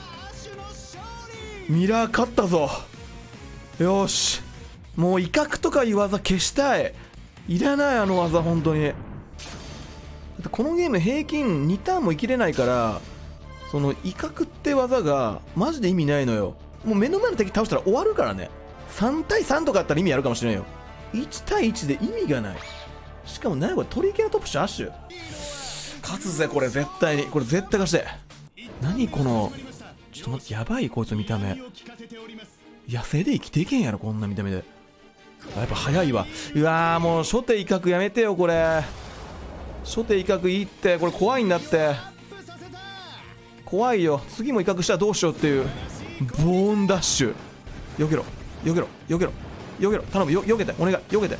ー勝ったぞ。よしもう威嚇とかいう技消したい。いらないあの技本当に。だってこのゲーム平均2ターンも生きれないから、その威嚇って技がマジで意味ないのよ。もう目の前の敵倒したら終わるからね。3対3とかあったら意味あるかもしれんよ。1対1で意味がない。しかも何これ、トリケラトプスアッシュ。勝つぜこれ絶対に。これ絶対勝ちて。何この、ちょっと待って、やばいこいつ見た目。野生で生きていけんやろこんな見た目で。やっぱ早いわ。うわーもう初手威嚇やめてよこれ。初手威嚇いいって。これ怖いんだって。怖いよ。次も威嚇したらどうしようっていう。ボーンダッシュ。よけろ頼む。よけてお願い。よけて。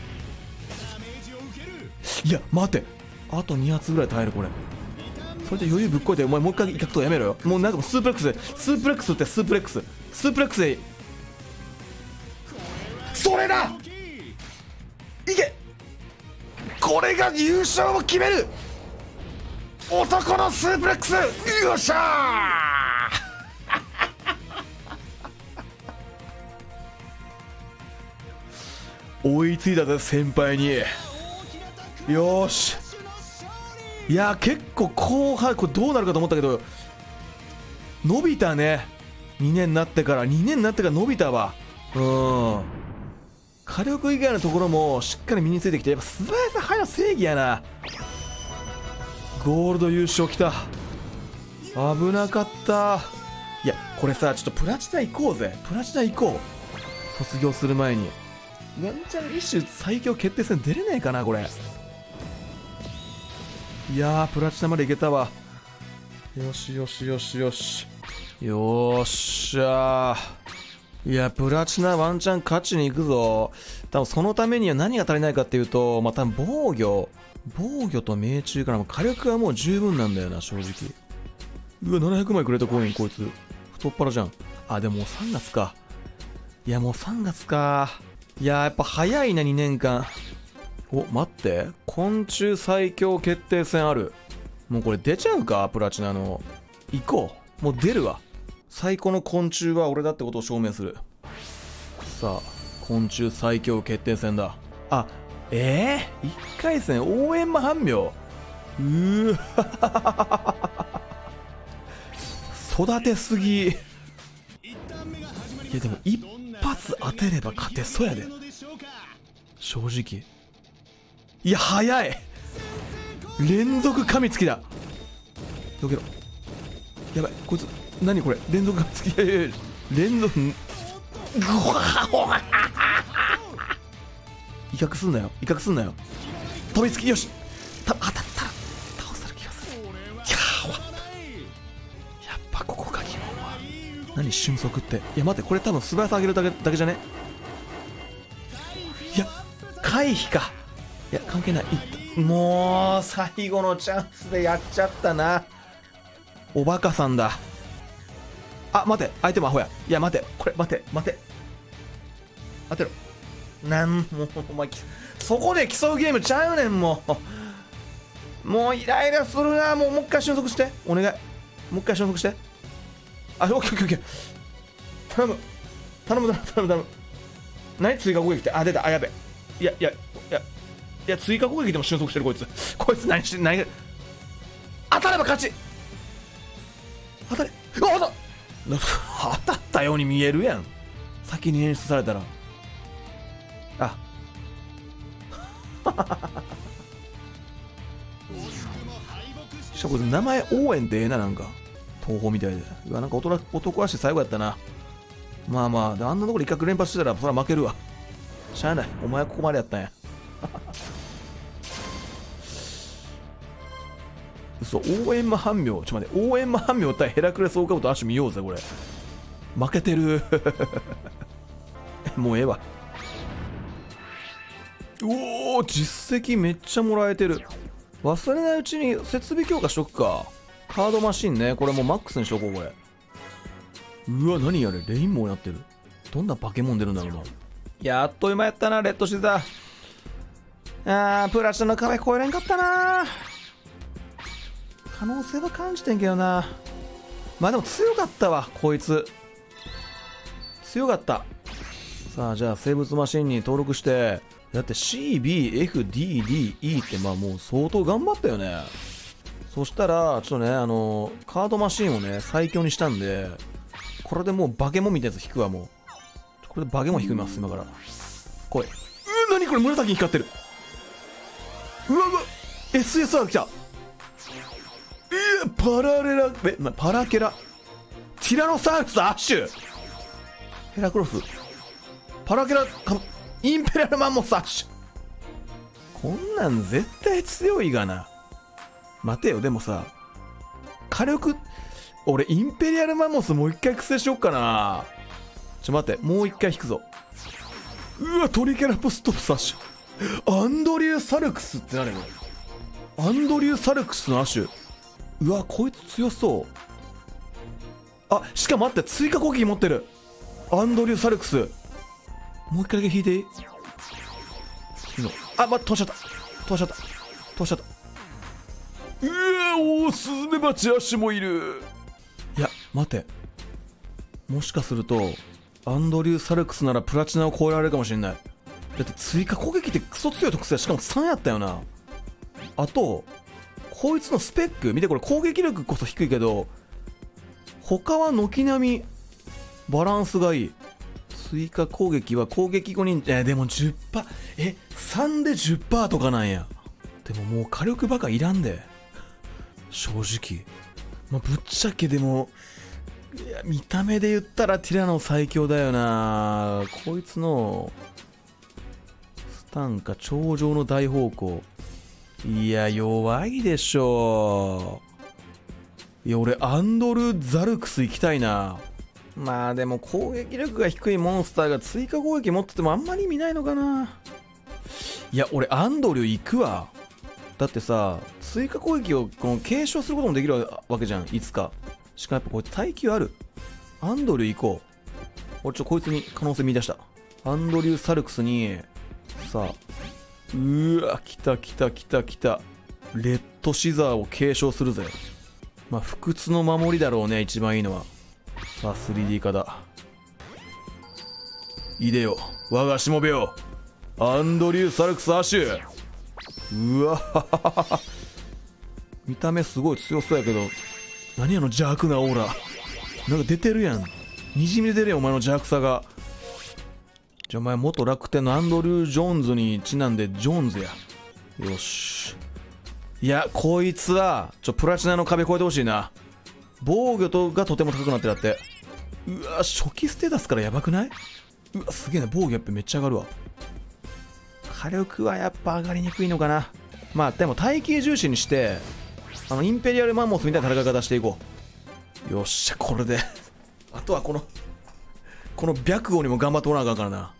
いや待て、あと2発ぐらい耐えるこれ。それで余裕ぶっこいて、お前もう一回威嚇とかやめろよ。もうなんかスープレックスでスープレックスでいい。それだ、いけ。これが優勝を決める男のスープレックス。よっしゃー追いついたぜ先輩に。よーし。いや結構後半これどうなるかと思ったけど伸びたね。2年になってから伸びたわ。火力以外のところもしっかり身についてきて、やっぱ素早さ速正義やな。ゴールド優勝きた。危なかった。いやこれさちょっとプラチナ行こうぜ。卒業する前にワンチャン一種最強決定戦出れないかなこれ。いやープラチナまでいけたわ。よしよっしゃー。いやプラチナワンチャン勝ちに行くぞ。多分そのためには何が足りないかっていうと、まあ多分防御と命中からも火力はもう十分なんだよな正直。うわ700枚くれたコインこいつ太っ腹じゃん。あでももう3月か。いやもう3月か。いややっぱ早いな2年間。お待って、昆虫最強決定戦ある。もうこれ出ちゃうかプラチナの。行こう、もう出るわ。最高の昆虫は俺だってことを証明する。さあ昆虫最強決定戦だ。あ1回戦応援マ半秒。育てすぎ。いやでも一発当てれば勝てそうやで正直。いや早い。連続噛みつきだ。よけろ。やばいこいつ何これ、連続噛みつき。連続威嚇すんなよ飛びつき。よし当たったら倒せる気がする。いや終わった。やっぱここか疑問は。何俊足って。いや待ってこれ多分素早さ上げるだけじゃね。 回避か。いや関係ない。もう最後のチャンスでやっちゃったな。おバカさんだ。あ待て、相手もアホや。いや待て、これ待て当てろ。もうお前そこで競うゲームちゃうねん。もうイライラするな。もう一回瞬足してお願い。もう一回瞬足して。あ、オッケーオッケー。頼む。何追加攻撃って。あ、出た。あ、やべ。いや追加攻撃でも瞬足してるこいつ。何当たれば勝ち。当たれ。当たったように見えるやん。先に演出されたら。あしかもこいつ名前応援ってええな。なんか東宝みたいで。うわなんか男らしい最後やったな。まああんなところ一角連発してたらそら負けるわ。しゃあない、お前はここまでやったんや。嘘、応援魔半妙。ちょっと待って、応援魔半妙対ヘラクレスオオカブトアッシュ見ようぜこれ。負けてる。もうええわ。おお実績めっちゃもらえてる。忘れないうちに設備強化しとくか。カードマシンね、これもうマックスにしとこうこれ。うわ何やれ、レインボーになってる。どんな化け物出るんだろうな。いやあっという間やったな。レッドシザー。プラチナの壁越えれんかったな。可能性は感じてんけどな。まあでも強かったわこいつ。強かった。さあじゃあ生物マシンに登録して。だって CBFDDE ってまあもう相当頑張ったよね。そしたらちょっとねカードマシンをね最強にしたんで、これでもうバケモンみたいなやつ引くわ。もうこれでバケモン引きます今から。来い。何これ紫に光ってる。うわ SSR 来た。パラケラティラノサウルスアッシュヘラクロスパラケラインペリアルマンモスアッシュ。こんなん絶対強いがな。待てよ、でもさ火力俺インペリアルマンモスもう一回苦戦しよっかな。待って、もう一回引くぞ。うわトリケラプストプスアッシュ。アンドリューサルクスって何これ。アンドリューサルクスのアッシュ。うわこいつ強そう。あしかも待って、追加攻撃持ってる。アンドリューサルクス。もう一回だけ引いていい。あ通しちゃった。うわおおスズメバチアッシュもいる。いや待て、もしかするとアンドリューサルクスならプラチナを超えられるかもしれない。だって追加攻撃ってクソ強い特性、しかも3やったよな。あとこいつのスペック見て、これ攻撃力こそ低いけど他は軒並みバランスがいい。追加攻撃は攻撃後にでも 10%、 3で 10% とかなんや。でももう火力バカいらんで正直。ぶっちゃけでもいや見た目で言ったらティラノ最強だよな。こいつのスタンか頂上の大方向、いや弱いでしょ。いや俺アンドルザルクス行きたいな。まあでも攻撃力が低いモンスターが追加攻撃持っててもあんまり意味ないのかな。いや俺アンドリュー行くわ。だってさ追加攻撃をこの継承することもできるわけじゃんいつか。しかもやっぱこれ耐久ある。アンドリュー行こう。俺こいつに可能性見出した。アンドリューサルクスにさあ、うわ来た。レッドシザーを継承するぜ。まあ不屈の守りだろうね一番いいのは。さあ 3D 化だ。いでよ我がしもべよアンドリューサルクスアッシュ。うわ見た目すごい強そうやけど、何やの邪悪なオーラ。なんか出てるやん、にじみ出てるやんお前の邪悪さが。じゃあお前元楽天のアンドリュー・ジョーンズにちなんでジョーンズや。よし。いやこいつはプラチナの壁越えてほしいな。防御がとても高くなってるって。うわ初期ステータスからやばくない。うわすげえな、防御やっぱめっちゃ上がるわ。火力はやっぱ上がりにくいのかな。まあでも体型重視にしてインペリアルマンモスみたいな戦い方していこう。よっしゃこれであとはこの白鵬にも頑張ってもらわなあかんからな。